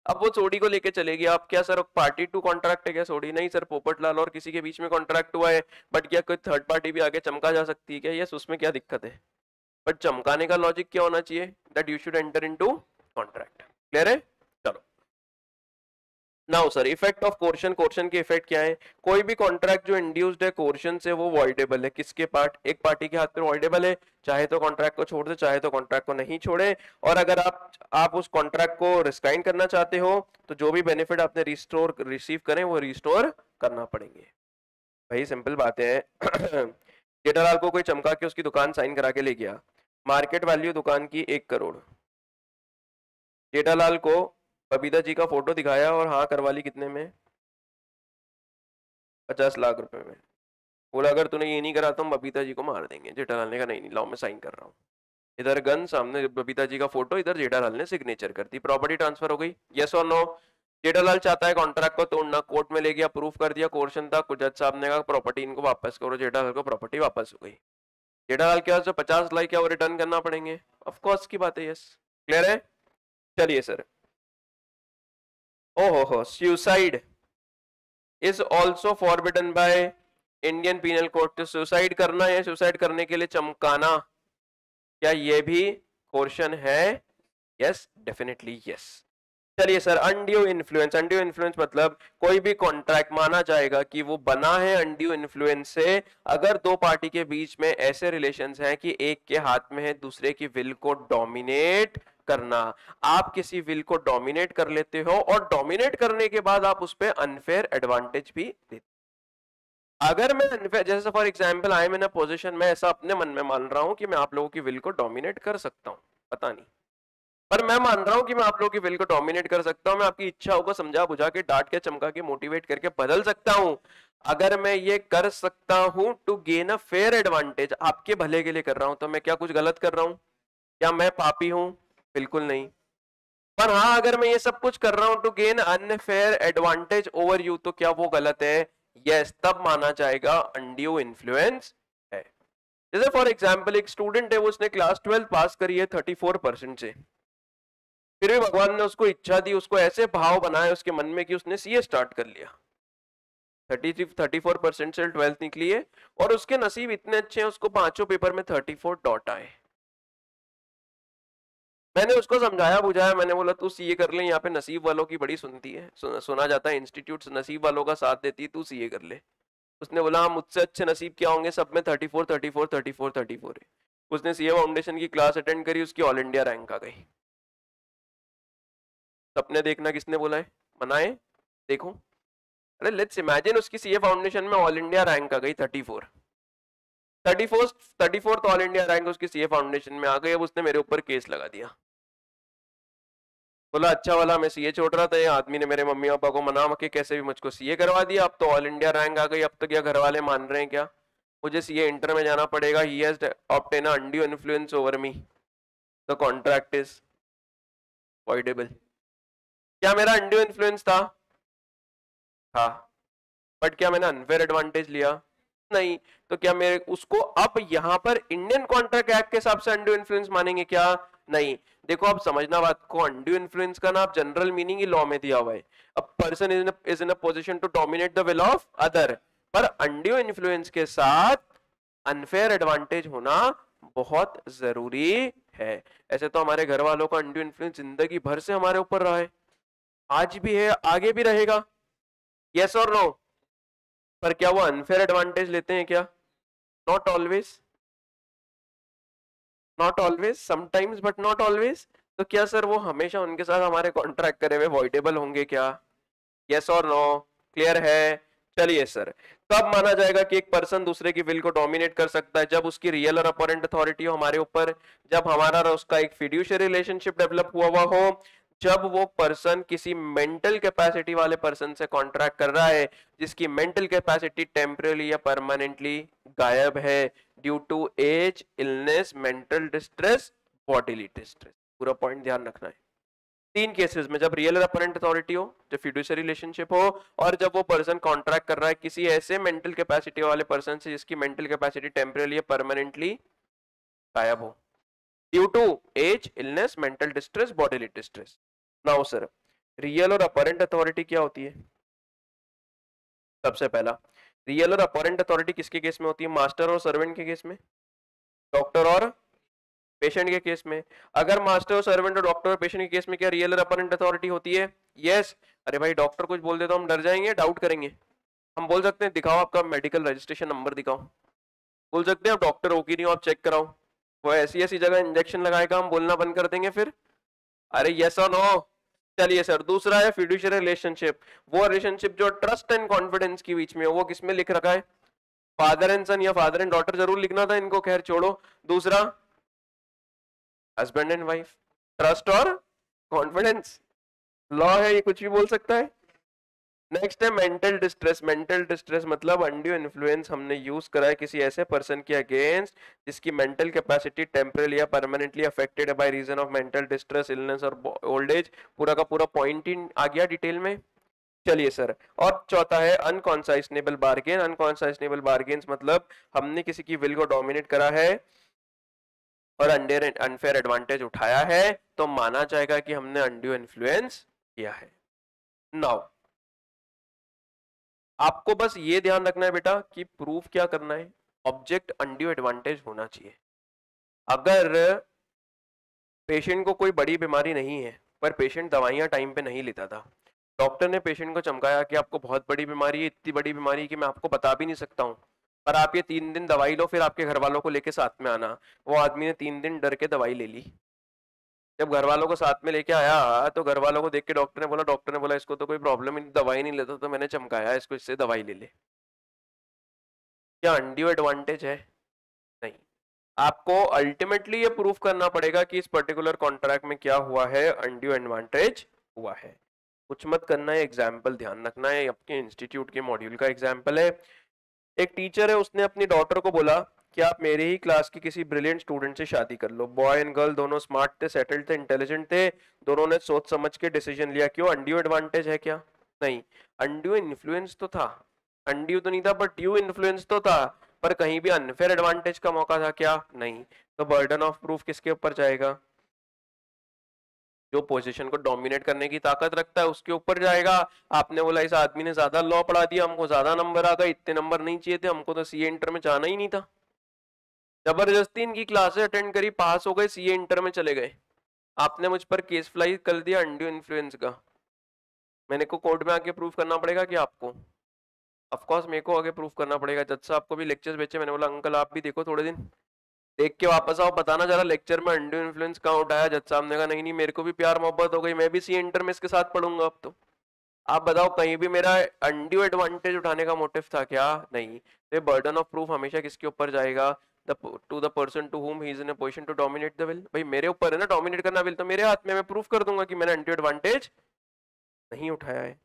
अब वो सोडी को लेके चलेगी, आप क्या सर पार्टी टू कॉन्ट्रैक्ट है क्या सोडी? नहीं सर, पोपटलाल और किसी के बीच में कॉन्ट्रैक्ट हुआ है, बट क्या कोई थर्ड पार्टी भी आगे चमका जा सकती है क्या? यस, उसमें क्या दिक्कत है? बट चमकाने का लॉजिक क्या होना चाहिए? That you should enter into contract. Clear है? चलो now sir, effect of coercion. Coercion के इफेक्ट क्या है? कोई भी कॉन्ट्रैक्ट जो इंड्यूस्ड है कोर्शन से वो वॉइडेबल है। किसके पार्ट? एक पार्टी के हाथ पे वॉइडेबल है, चाहे तो कॉन्ट्रैक्ट को छोड़ दे, चाहे तो कॉन्ट्रैक्ट को नहीं छोड़े। और अगर आप उस कॉन्ट्रैक्ट को रिस्काइन करना चाहते हो तो जो भी बेनिफिट आपने रिस्टोर रिसीव करें वो रिस्टोर करना पड़ेंगे। भाई सिंपल बात है। जेठालाल को कोई चमका के उसकी दुकान साइन करा के ले गया, मार्केट वैल्यू दुकान की 1 करोड़। जेठालाल को बबीता जी का फोटो दिखाया और हाँ करवा ली कितने में? 50 लाख रुपए में। बोला अगर तूने ये नहीं करा तो हम बबीता जी को मार देंगे। जेठालाल ने कहा नहीं नहीं लाओ मैं साइन कर रहा हूँ। इधर गन, सामने बबीता जी का फोटो, इधर जेठालाल ने सिग्नेचर कर दी, प्रॉपर्टी ट्रांसफर हो गई। यस और नो? जेठालाल चाहता है कॉन्ट्रैक्ट को तोड़ना, कोर्ट में ले गया, प्रूफ कर दिया, कोर्शन था, जज साहब ने कहा प्रॉपर्टी इनको वापस करो, जेठालाल को प्रॉपर्टी वापस हो गई। जेठालाल के पास जो 50 लाख क्या वो रिटर्न करना पड़ेंगे? ऑफ कोर्स की बात है। यस, क्लियर है? चलिए सर, ओहो, suicide is also forbidden by Indian penal code. तो सुसाइड करना या सुसाइड करने के लिए चमकाना, क्या ये भी कोर्शन है? Yes, definitely yes. चलिए sir, undue influence. Undue influence मतलब कोई भी कॉन्ट्रैक्ट माना जाएगा कि वो बना है अनड्यू इन्फ्लुएंस से अगर दो पार्टी के बीच में ऐसे रिलेशंस हैं कि एक के हाथ में है दूसरे की विल को डोमिनेट करना। आप किसी विल को डोमिनेट कर लेते हो और डोमिनेट करने के बाद आप उस पर अनफेयर एडवांटेज भी देते। अगर मैं अनफेयर, जैसे for example I am in a position, मैं ऐसा अपने मन में मान रहा हूं कि मैं आप लोगों की विल को डोमिनेट कर सकता हूं, पता नहीं, पर मैं मान रहा हूं कि मैं आप लोगों की विल को डोमिनेट कर सकता हूं। मैं आपकी इच्छाओं को समझा बुझा के, डांट के, चमका के, मोटिवेट करके बदल सकता हूं। अगर मैं ये कर सकता हूं to gain a fair advantage, आपके भले के लिए कर रहा हूं, तो मैं क्या कुछ गलत कर रहा हूं? क्या मैं पापी हूं? बिल्कुल नहीं। पर हाँ, अगर मैं ये सब कुछ कर रहा हूं to gain unfair advantage over you, तो क्या वो गलत है? यस, तब माना जाएगा अनड्यू इन्फ्लुएंस है। जैसे फॉर एग्जाम्पल एक स्टूडेंट है, वो उसने क्लास 12 पास करी है 34% से, फिर भी भगवान ने उसको इच्छा दी, उसको ऐसे भाव बनाए उसके मन में कि उसने सीए स्टार्ट कर लिया। 34% से 12th निकली है और उसके नसीब इतने अच्छे हैं, उसको पांचों पेपर में 34 डॉट आए। मैंने उसको समझाया बुझाया, मैंने बोला तू सीए कर ले, यहाँ पे नसीब वालों की बड़ी सुनती है, सुना जाता है इंस्टीट्यूट नसीब वालों का साथ देती है, तू सीए कर ले। उसने बोला हाँ, मुझसे अच्छे नसीब क्या होंगे, सब में 34 34 34 34 है। उसने सीए फाउंडेशन की क्लास अटेंड करी, उसकी ऑल इंडिया रैंक आ गई। सपने देखना किसने बोला है? मनाए देखो। अरे लेट्स इमेजिन उसकी सीए फाउंडेशन में ऑल इंडिया रैंक आ गई 34 ऑल इंडिया रैंक उसकी सीए फाउंडेशन में आ गई। अब उसने मेरे ऊपर केस लगा दिया, बोला अच्छा वाला मैं सीए छोड़ रहा था, ये आदमी ने मेरे मम्मी पापा को मना के कैसे भी मुझको सीए करवा दिया, अब तो ऑल इंडिया रैंक आ गई, अब तो क्या घर वाले मान रहे हैं क्या मुझे सीए इंटर में जाना पड़ेगा? He has obtain undue influence over me, the contract is voidable. क्या मेरा अनड्यू इन्फ्लुएंस था? बट क्या मैंने अनफेयर एडवांटेज लिया? नहीं। तो क्या मेरे उसको अब यहाँ पर इंडियन कॉन्ट्रैक्ट एक्ट के हिसाब से अनड्यू इन्फ्लुएंस मानेंगे क्या? नहीं। देखो आप समझना बात को, अनड्यू इन्फ्लुएंस का ना आप जनरल मीनिंग ही लॉ में दिया हुआ है, a person is in a position to dominate the will of other. पर अनड्यू इन्फ्लुएंस के साथ अनफेयर एडवांटेज होना बहुत जरूरी है। ऐसे तो हमारे घर वालों का अनड्यू इन्फ्लुएंस जिंदगी भर से हमारे ऊपर रहा है, आज भी है, आगे भी रहेगा। यस और नो? पर क्या वो अनफेयर एडवांटेज लेते हैं क्या? Not always, not always, sometimes but not always. तो क्या सर वो हमेशा उनके साथ हमारे कॉन्ट्रैक्ट करे हुए वॉइडेबल होंगे क्या? यस और नो? क्लियर है? चलिए सर, कब माना जाएगा कि एक पर्सन दूसरे की विल को डोमिनेट कर सकता है? जब उसकी रियल और अपॉरेंट अथॉरिटी हो हमारे ऊपर, जब हमारा और उसका एक फिड्यूशियरी रिलेशनशिप डेवलप हुआ हो, जब वो पर्सन किसी मेंटल कैपेसिटी वाले पर्सन से कॉन्ट्रैक्ट कर रहा है जिसकी मेंटल कैपेसिटी टेम्पररी या परमानेंटली गायब है due to age, illness, mental distress, bodily distress. पूरा पॉइंट ध्यान रखना है। तीन केसेस में, जब रियल और अपरेंट अथॉरिटी हो, जब फिड्यूशियरी रिलेशनशिप हो, और जब वो पर्सन कॉन्ट्रैक्ट कर रहा है किसी ऐसे मेंटल कैपेसिटी वाले पर्सन से जिसकी मेंटल कैपेसिटी टेम्पररी या परमानेंटली गायब हो due to age, illness, mental distress, bodily distress. Now sir, real और अपरेंट अथॉरिटी क्या होती है? सबसे पहला, रियल और अपरेंट अथॉरिटी किसके केस में होती है? मास्टर और सर्वेंट के केस में, डॉक्टर और पेशेंट के केस में। अगर मास्टर और सर्वेंट और डॉक्टर और पेशेंट के केस में क्या रियल और अपरेंट अथॉरिटी होती है? यस। अरे भाई डॉक्टर कुछ बोल दे तो हम डर जाएंगे, डाउट करेंगे? हम बोल सकते हैं दिखाओ आपका मेडिकल रजिस्ट्रेशन नंबर दिखाओ, बोल सकते हैं आप डॉक्टर हो कि नहीं हो आप चेक कराओ। वो ऐसी ऐसी जगह इंजेक्शन लगाएगा हम बोलना बंद कर देंगे फिर? अरे यस और नो? चलिए सर, दूसरा है फिड्यूशियरी रिलेशनशिप। वो रिलेशनशिप जो ट्रस्ट एंड कॉन्फिडेंस के बीच में है, वो किसमें लिख रखा है? फादर एंड सन या फादर एंड डॉटर जरूर लिखना था इनको, खैर छोड़ो। दूसरा हस्बैंड एंड वाइफ, ट्रस्ट और कॉन्फिडेंस, लॉ है, ये कुछ भी बोल सकता है। नेक्स्ट है मेंटल डिस्ट्रेस। मेंटल डिस्ट्रेस मतलब अनड्यू इन्फ्लुएंस हमने यूज करा है किसी ऐसे पर्सन के अगेंस्ट जिसकी मेंटल कैपेसिटी टेम्पररी या परमानेंटली अफेक्टेड है by reason of mental distress, illness और ओल्ड एज। पूरा का पूरा पॉइंट ही आ गया डिटेल में। चलिए सर, और चौथा है अनकॉन्साइसनेबल बार्गेन। अनकॉन्साइसनेबल बार्गेन्स मतलब हमने किसी की विल को डोमिनेट करा है और अनफेयर एडवांटेज उठाया है तो माना जाएगा कि हमने अनड्यू इन्फ्लुएंस किया है। नाउ आपको बस ये ध्यान रखना है बेटा कि प्रूफ क्या करना है, ऑब्जेक्ट अनड्यू एडवांटेज होना चाहिए। अगर पेशेंट को कोई बड़ी बीमारी नहीं है पर पेशेंट दवाइयां टाइम पे नहीं लेता था, डॉक्टर ने पेशेंट को चमकाया कि आपको बहुत बड़ी बीमारी है, इतनी बड़ी बीमारी है कि मैं आपको बता भी नहीं सकता हूँ, पर आप ये 3 दिन दवाई लो फिर आपके घर वालों को लेके साथ में आना। वो आदमी ने 3 दिन डर के दवाई ले ली। जब घर वालों को साथ में लेके आया तो घर वालों को देख के डॉक्टर ने बोला इसको तो कोई प्रॉब्लम ही नहीं, दवाई नहीं लेता तो मैंने चमकाया इसको, इससे दवाई ले ले। क्या अनड्यू एडवांटेज है? नहीं। आपको अल्टीमेटली ये प्रूफ करना पड़ेगा कि इस पर्टिकुलर कॉन्ट्रैक्ट में क्या हुआ है, अनड्यू एडवांटेज हुआ है। कुछ मत करना है, एग्जाम्पल ध्यान रखना है, आपके इंस्टीट्यूट के मॉड्यूल का एग्जाम्पल है। एक टीचर है, उसने अपनी डॉटर को बोला कि आप मेरे ही क्लास की किसी ब्रिलियंट स्टूडेंट से शादी कर लो। बॉय एंड गर्ल दोनों स्मार्ट थे, सेटल्ड थे, इंटेलिजेंट थे, दोनों ने सोच समझ के डिसीजन लिया। क्यों? अनड्यू एडवांटेज है क्या? नहीं। अनड्यू इन्फ्लुएंस तो था, अनड्यू तो नहीं था बट ड्यू इन्फ्लुएंस तो था, पर कहीं भी अनफेयर एडवांटेज का मौका था क्या? नहीं। तो बर्डन ऑफ प्रूफ किसके ऊपर जाएगा? जो पोजीशन को डोमिनेट करने की ताकत रखता है उसके ऊपर जाएगा। आपने बोला इस आदमी ने ज्यादा लॉ पढ़ा दिया, हमको ज्यादा नंबर आ गए, इतने नंबर नहीं चाहिए थे, हमको तो सीए इंटर में जाना ही नहीं था, जबरदस्ती इनकी क्लासेस अटेंड करी, पास हो गए, सीए इंटर में चले गए। आपने मुझ पर केस फ्लाई कर दिया अनड्यू इन्फ्लुएंस का। मैंने को कोर्ट में आके प्रूफ करना पड़ेगा कि आपको? ऑफ कोर्स मेरे को आगे प्रूफ करना पड़ेगा। जज साहब को भी लेक्चर्स भेजे, मैंने बोला अंकल आप भी देखो थोड़े दिन, देख के वापस आओ, बताना जरा लेक्चर में अनड्यू इन्फ्लुएंस कहाँ उठाया। जज साहब ने कहा नहीं नहीं मेरे को भी प्यार मोहब्बत हो गई, मैं भी सी इंटर में इसके साथ पढ़ूंगा अब तो। आप बताओ कहीं भी मेरा अनड्यू एडवांटेज उठाने का मोटिव था क्या? नहीं। तो बर्डन ऑफ प्रूफ हमेशा किसके ऊपर जाएगा? To the person to whom he is in a position to dominate the will. भाई मेरे ऊपर है ना डोमिनेट करना विल, तो मेरे हाथ में, मैं प्रूफ कर दूंगा कि मैंने अनड्यू एडवांटेज नहीं उठाया है।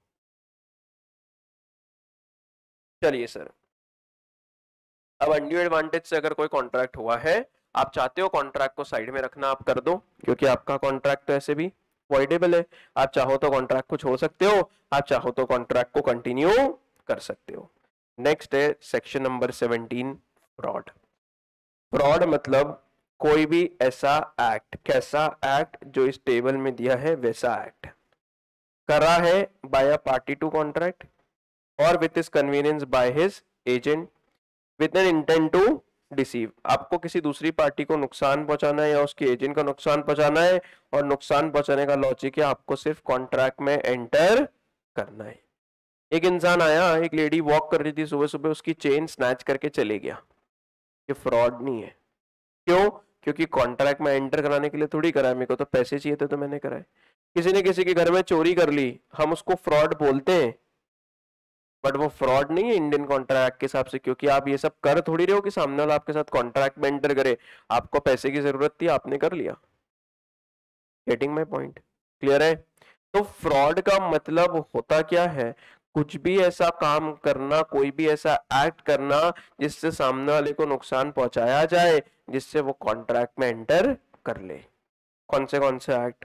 चलिए सर, अब अनड्यू एडवांटेज से अगर कोई कॉन्ट्रैक्ट हुआ है, आप चाहते हो कॉन्ट्रैक्ट को साइड में रखना, आप कर दो, क्योंकि आपका कॉन्ट्रैक्ट तो ऐसे भी वॉइडेबल है। आप चाहो तो कॉन्ट्रैक्ट को छोड़ सकते हो, आप चाहो तो कॉन्ट्रैक्ट को कंटिन्यू कर सकते हो। नेक्स्ट है सेक्शन नंबर 17, फ्रॉड। फ्रॉड मतलब कोई भी ऐसा एक्ट, कैसा एक्ट जो इस टेबल में दिया है वैसा एक्ट करा है by a party to contract और with his convenience by his agent with an intent to deceive. आपको किसी दूसरी पार्टी को नुकसान पहुंचाना है या उसके एजेंट को नुकसान पहुंचाना है, और नुकसान पहुंचाने का लॉजिक है आपको सिर्फ कॉन्ट्रैक्ट में एंटर करना है। एक इंसान आया, एक लेडी वॉक कर रही थी सुबह सुबह, उसकी चेन स्नैच करके चले गया, ये फ्रॉड नहीं है। क्यों? क्योंकि कॉन्ट्रैक्ट में एंटर कराने के लिए थोड़ी करा है, मेरे को तो पैसे चाहिए थे तो मैंने कराए। किसी ने किसी के घर में चोरी कर ली, हम उसको फ्रॉड बोलते हैं, बट वो फ्रॉड नहीं है इंडियन कॉन्ट्रैक्ट के हिसाब से, क्योंकि आप ये सब कर थोड़ी रहे हो कि सामने वाला आपके साथ कॉन्ट्रैक्ट में एंटर करे। आपको पैसे की जरूरत थी, आपने कर लिया। Getting my point? क्लियर है? तो फ्रॉड का मतलब होता क्या है? कुछ भी ऐसा काम करना, कोई भी ऐसा एक्ट करना जिससे सामने वाले को नुकसान पहुंचाया जाए, जिससे वो कॉन्ट्रैक्ट में एंटर कर ले। कौन से एक्ट?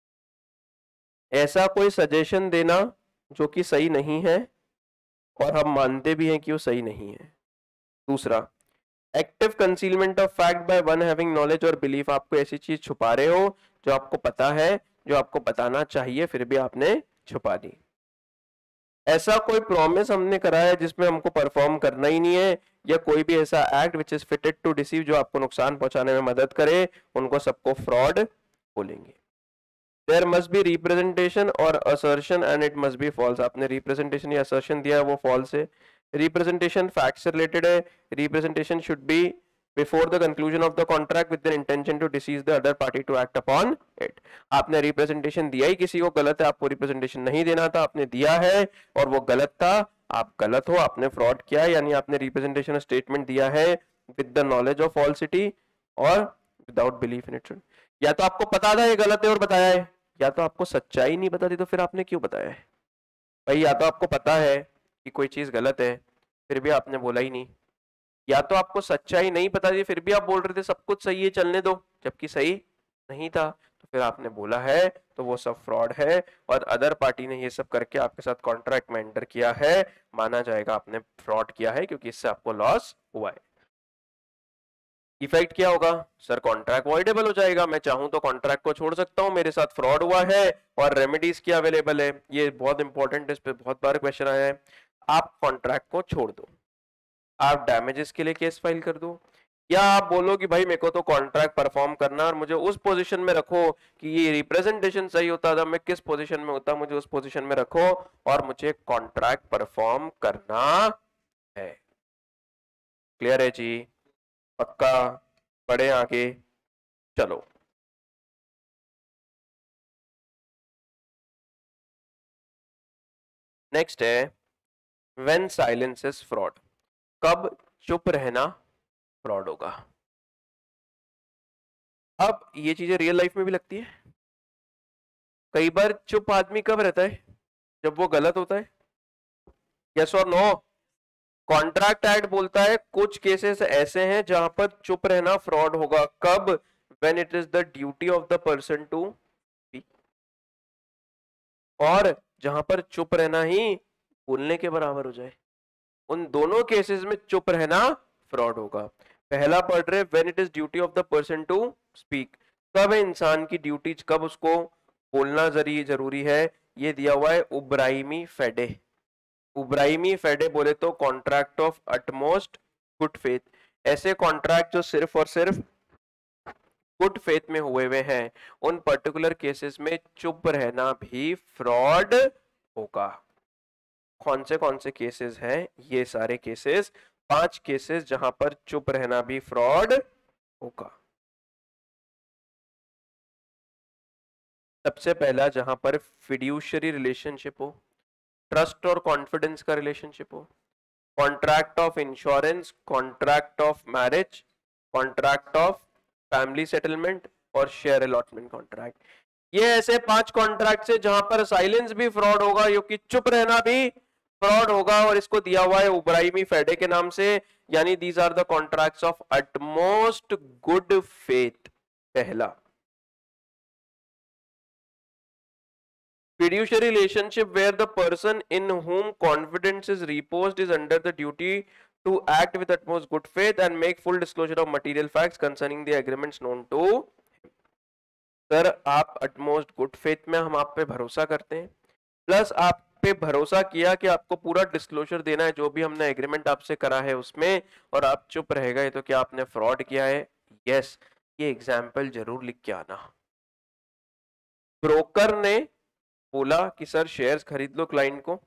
ऐसा कोई सजेशन देना जो कि सही नहीं है और हम मानते भी हैं कि वो सही नहीं है। दूसरा, active concealment of fact by one having knowledge और बिलीफ। आपको ऐसी चीज छुपा रहे हो जो आपको पता है, जो आपको बताना चाहिए फिर भी आपने छुपा दी। ऐसा कोई प्रॉमिस हमने करा है जिसमें हमको परफॉर्म करना ही नहीं है, या कोई भी ऐसा act which is fitted to deceive जो आपको नुकसान पहुंचाने में मदद करे, उनको सबको फ्रॉड बोलेंगे। देयर मस्ट बी रिप्रेजेंटेशन और assertion and it must be false. आपने रिप्रेजेंटेशन या असर्शन दिया है वो फॉल्स है। रिप्रेजेंटेशन फैक्ट से रिलेटेड है। Representation should be before the conclusion of the contract with the intention to deceive the other party to act upon it. आपने representation दिया ही किसी को गलत है, आपको रिप्रेजेंटेशन नहीं देना था, आपने दिया है और वो गलत था, आप गलत हो, आपने फ्रॉड किया है, यानी आपने रिप्रेजेंटेशन स्टेटमेंट दिया है with the knowledge of falsity और विदाउट बिलीफ इन इट। या तो आपको पता था ये गलत है और बताया है, या तो आपको सच्चाई नहीं पता थी तो फिर आपने क्यों बताया है भाई। या तो आपको पता है कि कोई चीज गलत है फिर भी आपने बोला ही नहीं, या तो आपको सच्चाई नहीं पता थी फिर भी आप बोल रहे थे सब कुछ सही है चलने दो, जबकि सही नहीं था, तो फिर आपने बोला है तो वो सब फ्रॉड है और अदर पार्टी ने ये सब करके आपके साथ कॉन्ट्रैक्ट में एंटर किया है, माना जाएगा आपने फ्रॉड किया है क्योंकि इससे आपको लॉस हुआ है। इफेक्ट क्या होगा सर? कॉन्ट्रैक्ट वॉइडेबल हो जाएगा, मैं चाहूं तो कॉन्ट्रैक्ट को छोड़ सकता हूं, मेरे साथ फ्रॉड हुआ है और रेमेडीज क्या अवेलेबल है, ये बहुत इंपॉर्टेंट है, इस पे बहुत बार क्वेश्चन आया है। आप कॉन्ट्रैक्ट को छोड़ दो, आप डैमेजेस के लिए केस फाइल कर दो, या आप बोलो कि भाई मेरे को तो कॉन्ट्रैक्ट परफॉर्म करना और मुझे उस पोजीशन में रखो कि ये रिप्रेजेंटेशन सही होता था, मैं किस पोजीशन में होता, मुझे उस पोजीशन में रखो और मुझे कॉन्ट्रैक्ट परफॉर्म करना है। क्लियर है जी? पक्का? पढ़े आगे, चलो। नेक्स्ट है व्हेन साइलेंस इज फ्रॉड। कब चुप रहना फ्रॉड होगा? अब ये चीजें रियल लाइफ में भी लगती है। कई बार चुप आदमी कब रहता है? जब वो गलत होता है। यस और नो? कॉन्ट्रैक्ट एक्ट बोलता है कुछ केसेस ऐसे हैं जहां पर चुप रहना फ्रॉड होगा। कब? When it is the duty of the person to speak, और जहां पर चुप रहना ही बोलने के बराबर हो जाए, उन दोनों केसेस में चुप रहना फ्रॉड होगा। पहला पढ़ रहे when it is duty of the person to speak, कब है इंसान की ड्यूटी, कब उसको बोलना जरूरी है, ये दिया हुआ है उब्राहिमी फेडे। उब्राहिमी फेडे बोले तो contract of utmost good faith, ऐसे कॉन्ट्रैक्ट जो सिर्फ और सिर्फ गुड फेथ में हुए हुए हैं, उन पर्टिकुलर केसेस में चुप रहना भी फ्रॉड होगा। कौन से केसेस हैं? ये सारे केसेस, 5 केसेस जहां पर चुप रहना भी फ्रॉड होगा। सबसे पहला जहां पर फिड्यूशियरी रिलेशनशिप हो, ट्रस्ट और कॉन्फिडेंस का रिलेशनशिप हो, contract of insurance, contract of marriage, contract of family settlement और शेयर अलॉटमेंट कॉन्ट्रैक्ट। ये ऐसे 5 कॉन्ट्रैक्ट है जहां पर साइलेंस भी फ्रॉड होगा, क्योंकि चुप रहना भी फ्रॉड होगा, और इसको दिया हुआ है उब्राहिमी फेडे के नाम से, यानी these are the contracts of utmost good faith. पहला fiduciary relationship where the person in whom confidence is reposed is under the duty to act with utmost good faith and make full disclosure of material facts concerning the agreements known to him. Sir आप utmost good faith में हम आप पे भरोसा करते हैं, plus आप पे भरोसा किया कि आपको पूरा डिस्क्लोजर देना है जो भी हमने एग्रीमेंट आपसे करा है उसमें, और आप चुप रह गए, तो क्या आपने फ्रॉड किया है? यस। ये एग्जाम्पल जरूर लिख के आना। ब्रोकर ने बोला कि सर शेयर्स खरीद लो क्लाइंट को,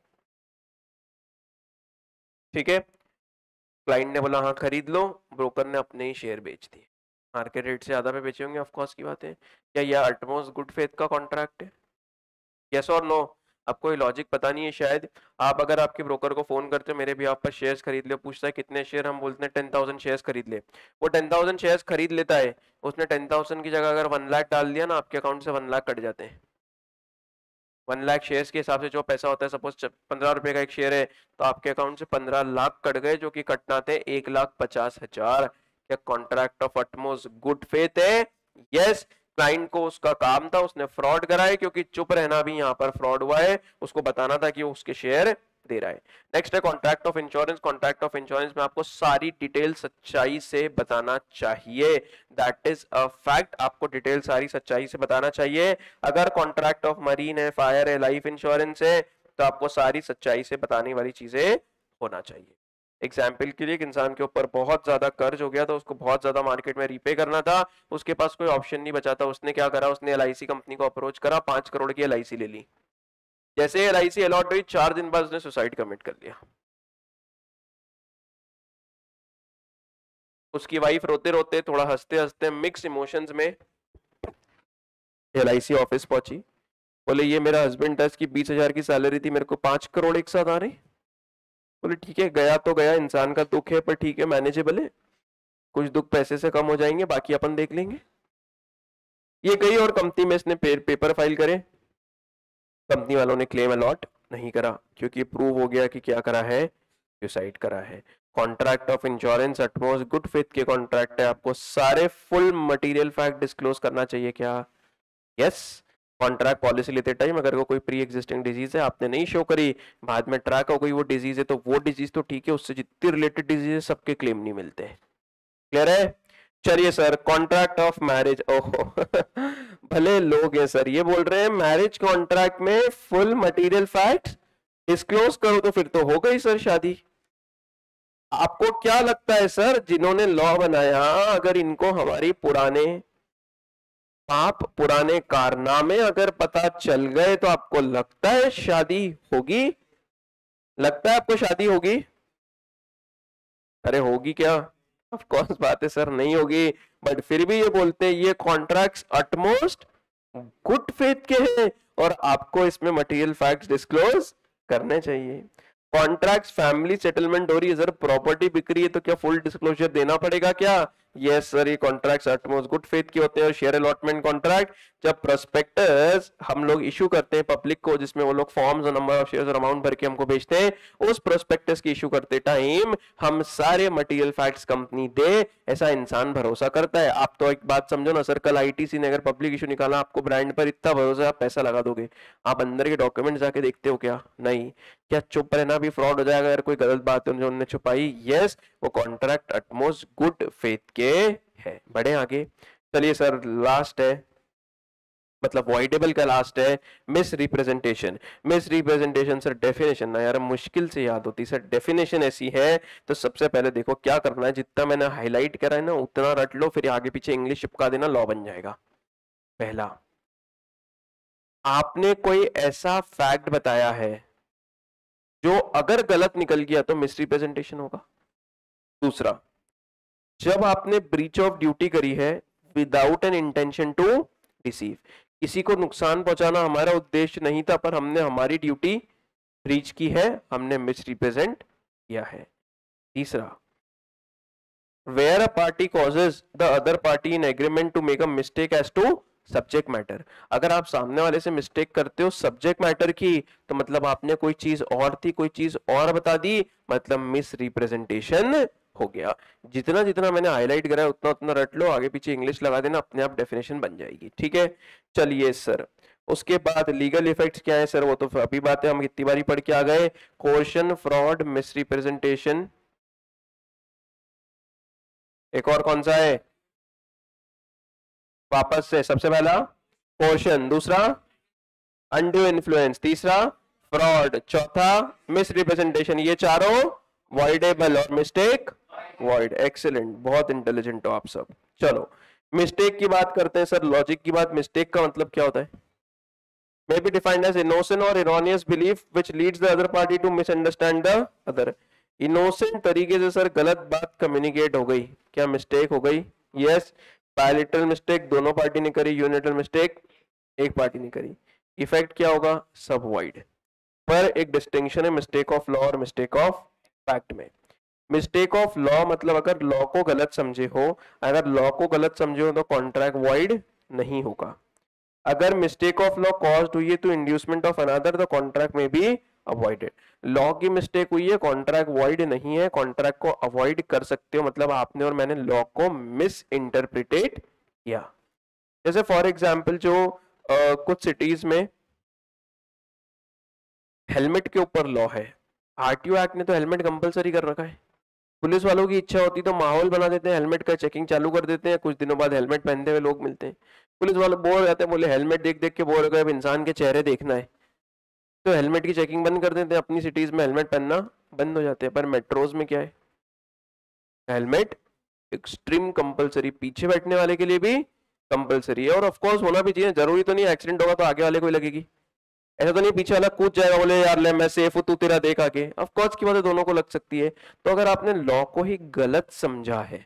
ठीक है, क्लाइंट ने बोला हाँ खरीद लो, ब्रोकर ने अपने ही शेयर बेच दिए, मार्केट रेट से ज्यादा पे बेचे होंगे, ऑफ कोर्स की बात है। क्या यह अल्टमोस्ट गुड फेथ का कॉन्ट्रैक्ट है? यस और नो? आपको ये लॉजिक पता नहीं है शायद। आप अगर आपके ब्रोकर को फोन करते हो मेरे भी आप पर शेयर्स खरीद ले, पूछता है कितने शेयर, हम बोलते हैं 10,000 शेयर्स खरीद ले, वो 10,000 शेयर्स खरीद लेता है, उसने 10,000 की जगह अगर 1 लाख डाल दिया ना, आपके अकाउंट से 1 लाख कट जाते हैं। 1 लाख शेयर्स के हिसाब से जो पैसा होता है, सपोज 15 रुपए का एक शेयर है, तो आपके अकाउंट से 15 लाख कट गए, जो कि कटना थे 1,50,000। क्या contract of utmost good faith है? यस। क्लाइंट को उसका काम था, उसने फ्रॉड कराए, क्योंकि चुप रहना भी यहाँ पर फ्रॉड हुआ है, उसको बताना था कि उसके शेयर दे रहा है। नेक्स्ट है contract of insurance. Contract of insurance में आपको सारी डिटेल सच्चाई से बताना चाहिए, दैट इज अ फैक्ट। आपको डिटेल सारी सच्चाई से बताना चाहिए। अगर कॉन्ट्रैक्ट ऑफ मरीन है, फायर है, लाइफ इंश्योरेंस है, तो आपको सारी सच्चाई से बताने वाली चीजें होना चाहिए। एग्जाम्पल के लिए एक इंसान के ऊपर बहुत ज्यादा कर्ज हो गया था, उसको बहुत ज्यादा मार्केट में रीपे करना था, उसके पास कोई ऑप्शन नहीं बचा था, उसने क्या करा, उसने LIC कंपनी को अप्रोच करा, 5 करोड़ की LIC ले ली। जैसे LIC अलॉट हुई, 4 दिन बाद उसने सुसाइड कमिट कर लिया। उसकी वाइफ रोते रोते, थोड़ा हंसते हंसते, मिक्स इमोशंस में LIC ऑफिस पहुंची। बोले ये मेरा हस्बैंड था, इसकी 20,000 की सैलरी थी, मेरे को 5 करोड़ एक साथ आ रही। बोले ठीक है, गया तो गया, इंसान का दुख है, पर ठीक है, मैनेजेबल है, कुछ दुख पैसे से कम हो जाएंगे, बाकी अपन देख लेंगे। ये गई और कंपनी में इसने पेपर फाइल करे। कंपनी वालों ने क्लेम अलॉट नहीं करा, क्योंकि प्रूव हो गया कि क्या करा है, सुसाइड करा है। Contract of insurance utmost good faith के कॉन्ट्रैक्ट है, आपको सारे फुल मटेरियल फैक्ट डिस्क्लोज करना चाहिए। क्या? यस। कॉन्ट्रैक्ट पॉलिसी लेते टाइम अगर वो कोई प्री एग्जिस्टिंग डिजीज है, आपने नहीं शो करी, बाद में ट्रैक हो गई वो डिजीज है, तो वो डिजीज तो ठीक है, उससे जितनी रिलेटेड डिजीज है सबके क्लेम नहीं मिलते। क्लियर है? चलिए सर, कॉन्ट्रैक्ट ऑफ मैरिज। ओहो भले लोग हैं सर, ये बोल रहे हैं मैरिज कॉन्ट्रैक्ट में फुल मटेरियल फैक्ट्स डिस्क्लोज करो, तो फिर तो हो गई सर शादी। आपको क्या लगता है सर, जिन्होंने लॉ बनाया, अगर इनको हमारी पुराने पाप, पुराने कारनामे अगर पता चल गए, तो आपको लगता है शादी होगी? लगता है आपको शादी होगी? अरे होगी क्या? ऑफ कोर्स बात है सर, नहीं होगी, बट फिर भी ये बोलते हैं ये कॉन्ट्रैक्ट्स अटमोस्ट गुड फेथ के हैं और आपको इसमें मटेरियल फैक्ट्स डिस्क्लोज करने चाहिए। कॉन्ट्रैक्ट्स फैमिली सेटलमेंट हो रही है सर, प्रॉपर्टी बिक रही है, तो क्या फुल डिस्क्लोजर देना पड़ेगा क्या? यस सर, ये कॉन्ट्रैक्ट्स अटमोस्ट गुड फेथ के होते हैं। और शेयर अलॉटमेंट कॉन्ट्रैक्ट, जब प्रोस्पेक्टस हम लोग इशू करते हैं पब्लिक को, जिसमें वो लोग फॉर्म्स और नंबर ऑफ शेयर्स और अमाउंट भर के हमको भेजते हैं, उस प्रोस्पेक्टस की इशू करते टाइम हम सारे मटेरियल फैक्ट्स कंपनी दे, ऐसा इंसान भरोसा करता है। आप तो एक बात समझो ना सर, कल ITC ने अगर पब्लिक इशू निकाला, आपको ब्रांड पर इतना भरोसा है, आप पैसा लगा दोगे, आप अंदर के डॉक्यूमेंट जाके देखते हो क्या? नहीं। क्या चुप रहना भी फ्रॉड हो जाएगा अगर कोई गलत बात है जो उन्होंने छुपाई? यस, वो कॉन्ट्रैक्ट अटमोस्ट गुड फेथ के है। बढ़े आगे। चलिए सर, लास्ट है, मतलब वॉइडेबल का लास्ट है, misrepresentation. Misrepresentation sir definition ना यार मुश्किल से याद होती सर, डेफिनेशन ऐसी है, तो सबसे पहले देखो क्या करना है, जितना मैंने हाईलाइट करा है ना उतना रट लो, फिर आगे पीछे इंग्लिश चिपका देना, लॉ बन जाएगा। पहला, आपने कोई ऐसा फैक्ट बताया है जो अगर गलत निकल गया तो मिस रिप्रेजेंटेशन होगा। दूसरा, जब आपने ब्रीच ऑफ ड्यूटी करी है without an intention to deceive, किसी को नुकसान पहुंचाना हमारा उद्देश्य नहीं था, पर हमने हमारी ड्यूटी ब्रीच की है, हमने मिस रिप्रेजेंट किया है। तीसरा, where a party causes the other party in agreement to make a mistake as to subject matter, अगर आप सामने वाले से मिस्टेक करते हो सब्जेक्ट मैटर की, तो मतलब आपने कोई चीज और थी, कोई चीज और बता दी, मतलब मिस रिप्रेजेंटेशन हो गया। जितना जितना मैंने हाईलाइट करा है उतना उतना रट लो, आगे पीछे इंग्लिश लगा देना, अपने आप डेफिनेशन बन जाएगी। ठीक है, चलिए सर, उसके बाद लीगल इफेक्ट्स क्या है सर, वो तो अभी बात है, हम कितनी बारी पढ़ के आ गए। कोर्शन, फ्रॉड, मिस रिप्रेजेंटेशन, एक और कौन सा है? वापस से, सबसे पहला कोर्शन, दूसरा अनड्यू इन्फ्लुएंस, तीसरा फ्रॉड, चौथा मिस रिप्रेजेंटेशन, ये चारों वॉइडेबल और मिस्टेक वॉइड। एक्सीलेंट, बहुत इंटेलिजेंट हो आप सब। चलो मिस्टेक की बात करते हैं सर, लॉजिक की बात। मिस्टेक का मतलब क्या होता है? May be defined as innocent और erroneous belief which leads the other party to misunderstand the other. इनोसेंट तरीके से सर गलत बात कम्युनिकेट हो गई, क्या मिस्टेक हो गई? यस। बायलैटरल मिस्टेक दोनों पार्टी ने करी, यूनिलैटरल मिस्टेक एक पार्टी ने करी। इफेक्ट क्या होगा? सब वॉइड। पर एक डिस्टिंक्शन है मिस्टेक ऑफ लॉ और मिस्टेक ऑफ फैक्ट में। मिस्टेक ऑफ लॉ मतलब अगर लॉ को गलत समझे हो, अगर लॉ को गलत समझे हो तो कॉन्ट्रैक्ट वॉइड नहीं होगा। अगर मिस्टेक ऑफ लॉ कॉज्ड हुई है तो inducement of another the contract में बी अवॉइडेड। लॉ की मिस्टेक हुई है, कॉन्ट्रैक्ट वॉइड नहीं है, कॉन्ट्रैक्ट को अवॉइड कर सकते हो, मतलब आपने और मैंने लॉ को मिस इंटरप्रिटेट किया। जैसे फॉर एग्जाम्पल जो कुछ सिटीज में हेलमेट के ऊपर लॉ है, आरटीओ एक्ट ने तो हेलमेट कंपलसरी कर रखा है। पुलिस वालों की इच्छा होती तो माहौल बना देते हैं, हेलमेट का चेकिंग चालू कर देते हैं, कुछ दिनों बाद हेलमेट पहनते हुए लोग मिलते हैं। पुलिस वाले बोर हो जाते हैं, बोले हेलमेट देख देख के बोर हो गए, अब इंसान के चेहरे देखना है, तो हेलमेट की चेकिंग बंद कर देते हैं, अपनी सिटीज में हेलमेट पहनना बंद हो जाते हैं। पर मेट्रोज में क्या है, हेलमेट एक्सट्रीम कंपलसरी, पीछे बैठने वाले के लिए भी कंपलसरी है, और ऑफ कोर्स होना भी चाहिए। जरूरी तो नहीं एक्सीडेंट होगा तो आगे वाले को ही लगेगी, ऐसा तो नहीं पीछे वाला कूद जाएगा बोले यार ले मैं सेफ हूं तू तेरा देख आके। ऑफ कोर्स की बात है, दोनों को लग सकती है। तो अगर आपने लॉ को ही गलत समझा है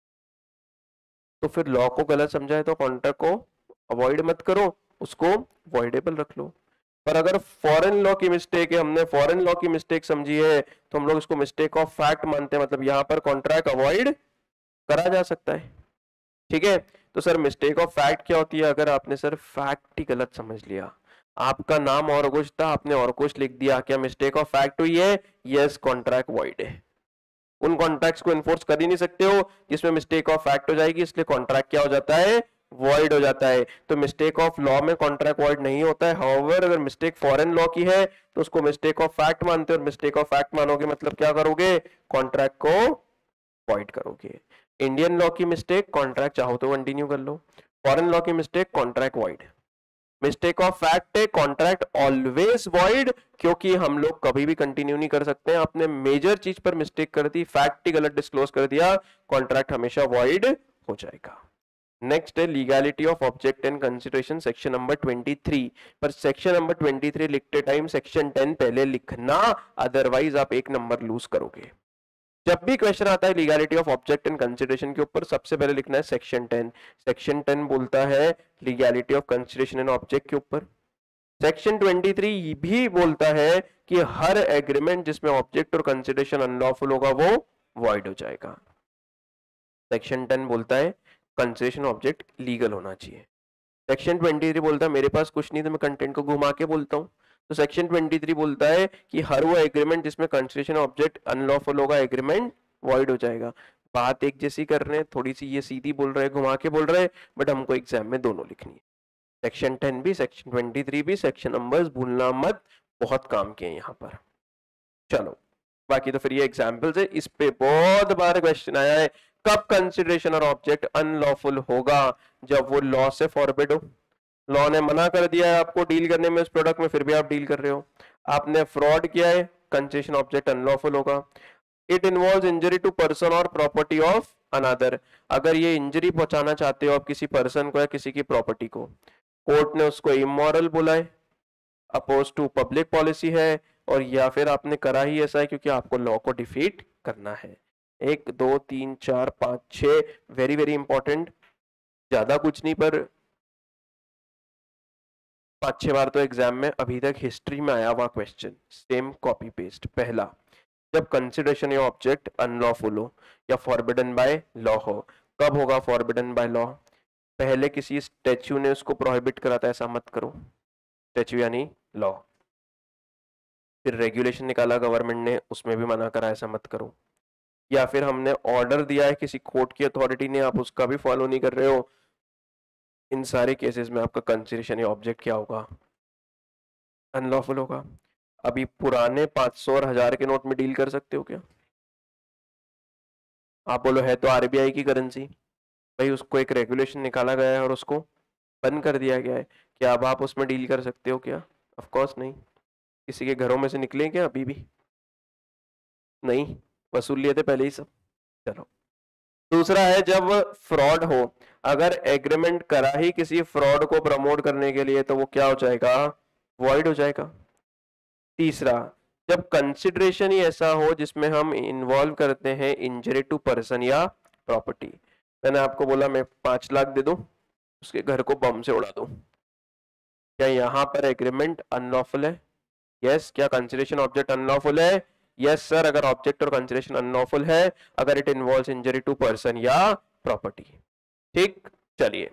तो फिर लॉ को गलत समझा है तो कॉन्ट्रैक्ट को अवॉइड मत करो, उसको अवॉइडेबल रख लो। पर अगर फॉरेन लॉ की मिस्टेक है, हमने फॉरेन लॉ की मिस्टेक समझी है, तो हम लोग इसको मिस्टेक ऑफ फैक्ट मानते हैं, मतलब यहाँ पर कॉन्ट्रैक्ट अवॉइड करा जा सकता है। ठीक है, तो सर मिस्टेक ऑफ फैक्ट क्या होती है, अगर आपने सर फैक्ट ही गलत समझ लिया, आपका नाम और कुछ था आपने और कुछ लिख दिया, क्या मिस्टेक ऑफ फैक्ट हुई है? यस, कॉन्ट्रैक्ट वॉइड है। उन कॉन्ट्रैक्ट्स को इन्फोर्स कर ही नहीं सकते हो जिसमें मिस्टेक ऑफ फैक्ट हो जाएगी, इसलिए कॉन्ट्रैक्ट क्या हो जाता है? वॉइड हो जाता है। तो मिस्टेक ऑफ लॉ में कॉन्ट्रैक्ट वॉइड नहीं होता है। हाउएवर अगर मिस्टेक फॉरेन लॉ की है तो उसको मिस्टेक ऑफ फैक्ट मानते हो, और मिस्टेक ऑफ फैक्ट मानोगे मतलब क्या करोगे? कॉन्ट्रैक्ट को वॉइड करोगे। इंडियन लॉ की मिस्टेक कॉन्ट्रैक्ट चाहो तो कंटिन्यू कर लो, फॉरेन लॉ की mistake contract void. Mistake of fact है, कॉन्ट्रैक्ट ऑलवेज वॉइड, क्योंकि हम लोग कभी भी कंटिन्यू नहीं कर सकते हैं। आपने मेजर चीज पर मिस्टेक कर दी, फैक्ट ही गलत डिस्क्लोज कर दिया, कॉन्ट्रैक्ट हमेशा वॉइड हो जाएगा। नेक्स्ट है legality of object and consideration, section number 23। पर सेक्शन नंबर 23 लिखते टाइम सेक्शन 10 पहले लिखना, अदरवाइज आप एक नंबर लूज करोगे। जब भी क्वेश्चन आता है legality of object and consideration के ऊपर, सबसे पहले लिखना है सेक्शन 10। सेक्शन 10 बोलता है legality of consideration and object के ऊपर। सेक्शन 23 भी बोलता है कि हर एग्रीमेंट जिसमें ऑब्जेक्ट और कंसिडरेशन अनलॉफुल होगा वो वॉइड हो जाएगा। सेक्शन 10 बोलता है कंसिडरेशन ऑब्जेक्ट लीगल होना चाहिए। सेक्शन 23 बोलता है मेरे पास कुछ नहीं तो मैं कंटेंट को घुमा के बोलता हूँ, तो सेक्शन 23 बोलता है कि हर वो एग्रीमेंट जिसमें कंसिडरेशन ऑब्जेक्ट अनलॉफुल होगा एग्रीमेंट वॉइड हो जाएगा। बात एक जैसी कर रहे हैं, थोड़ी सी ये सीधी बोल रहे हैं, घुमा के बोल रहे हैं, बट हमको एग्जाम में दोनों लिखनी है। सेक्शन 10 भी, सेक्शन 23 भी, सेक्शन नंबर्स भूलना मत, बहुत काम किए यहाँ पर। चलो बाकी तो फिर ये एग्जाम्पल्स है, इस पे बहुत बार क्वेश्चन आया है, कब कंसिडरेशन और ऑब्जेक्ट अनलॉफुल होगा? जब वो लॉ से फॉरबिड हो, लॉ ने मना कर दिया है आपको डील करने में उस प्रोडक्ट में, फिर भी आप डील कर रहे हो, आपने फ्रॉड किया है, कंसिडरेशन ऑब्जेक्ट अनलॉफुल होगा। It involves injury to person और प्रॉपर्टी ऑफ अनदर, अगर ये इंजरी पहुंचाना चाहते हो आप किसी पर्सन को या किसी की प्रॉपर्टी को, कोर्ट ने उसको इमोरल बोला है, अपोज टू पब्लिक पॉलिसी है, और या फिर आपने करा ही ऐसा है क्योंकि आपको लॉ को डिफीट करना है। 1 2 3 4 5 6 वेरी वेरी इंपॉर्टेंट, ज्यादा कुछ नहीं पर 5-6 बार तो एग्जाम में अभी तक हिस्ट्री में आया हुआ क्वेश्चन, सेम कॉपी पेस्ट। पहला, जब कंसिडरेशन या ऑब्जेक्ट अनलॉफुल हो या फॉरबिडन बाय लॉ हो। कब होगा फॉरबिडन बाय लॉ? पहले किसी स्टैच्यू ने उसको प्रोहिबिट करा था ऐसा मत करो, स्टैच्यू यानी लॉ, फिर रेगुलेशन निकाला गवर्नमेंट ने उसमें भी मना करा ऐसा मत करो, या फिर हमने ऑर्डर दिया है किसी कोर्ट की अथॉरिटी ने आप उसका भी फॉलो नहीं कर रहे हो, इन सारे केसेस में आपका कंसिडरेशन या ऑब्जेक्ट क्या होगा? अनलॉफुल होगा। अभी पुराने 500 और 1000 के नोट में डील कर सकते हो क्या? आप बोलो है तो आरबीआई की करेंसी, भाई उसको एक रेगुलेशन निकाला गया है और उसको बंद कर दिया गया है, क्या अब आप उसमें डील कर सकते हो क्या? ऑफ कोर्स नहीं। किसी के घरों में से निकले क्या अभी भी? नहीं, वसूल लिए थे पहले ही सब। चलो दूसरा है जब फ्रॉड हो, अगर एग्रीमेंट करा ही किसी फ्रॉड को प्रमोट करने के लिए तो वो क्या हो जाएगा? वॉइड हो जाएगा। तीसरा, जब कंसिडरेशन ही ऐसा हो जिसमें हम इन्वॉल्व करते हैं इंजरी टू पर्सन या प्रॉपर्टी, मैंने आपको बोला मैं 5 लाख दे दूं, उसके घर को बम से उड़ा दूं, क्या यहाँ पर एग्रीमेंट अनलॉफुल है? यस। क्या कंसिडरेशन ऑब्जेक्ट अनलॉफुल है? Yes sir. अगर ऑब्जेक्ट और कंसिडरेशन अनलॉफुल है, अगर it involves injury to person या प्रॉपर्टी। ठीक, चलिए।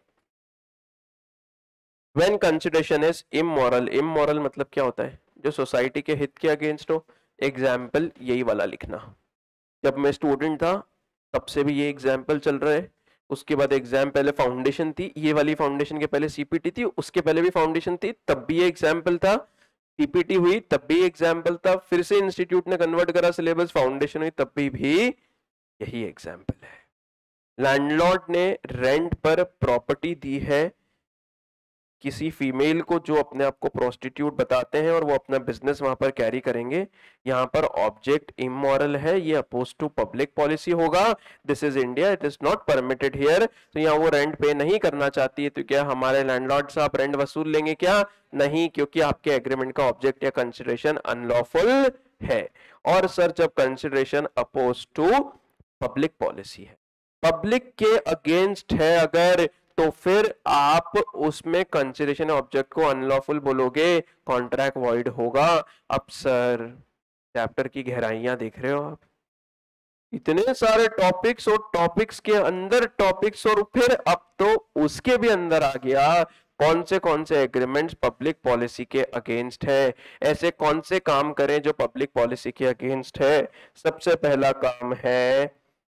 When consideration is immoral, immoral मतलब क्या होता है? जो सोसाइटी के हित के अगेंस्ट हो। एग्जाम्पल यही वाला लिखना, जब मैं स्टूडेंट था तब से भी ये एग्जाम्पल चल रहा है, उसके बाद एग्जाम पहले फाउंडेशन थी, ये वाली फाउंडेशन के पहले सीपीटी थी, उसके पहले भी फाउंडेशन थी, तब भी ये एग्जाम्पल था, पीपीटी हुई तब भी एग्जाम्पल था, फिर से इंस्टीट्यूट ने कन्वर्ट करा सिलेबस, फाउंडेशन हुई तब भी यही एग्जाम्पल है। लैंडलॉर्ड ने रेंट पर प्रॉपर्टी दी है किसी फीमेल को जो अपने आप को प्रोस्टिट्यूट बताते हैं और वो अपना बिजनेस वहां पर कैरी करेंगे। यहाँ पर ऑब्जेक्ट इमोरल है, ये अपोज टू पब्लिक पॉलिसी होगा। This is India, it is not permitted here. तो यहाँ वो रेंट पे नहीं करना चाहती है, तो क्या हमारे लैंडलॉर्ड साहब रेंट वसूल लेंगे क्या? नहीं, क्योंकि आपके एग्रीमेंट का ऑब्जेक्ट या कंसिडरेशन अनलॉफुल है। और सर जब consideration oppose to public policy है, पब्लिक के अगेंस्ट है अगर, तो फिर आप उसमें कंसिडरेशन ऑब्जेक्ट को अनलॉफुल बोलोगे, कॉन्ट्रैक्ट वॉइड होगा। अब सर चैप्टर की गहराइयां देख रहे हो आप, इतने सारे टॉपिक्स और टॉपिक्स के अंदर टॉपिक्स, और फिर अब तो उसके भी अंदर आ गया कौन से एग्रीमेंट्स पब्लिक पॉलिसी के अगेंस्ट है। ऐसे कौन से काम करें जो पब्लिक पॉलिसी के अगेंस्ट है? सबसे पहला काम है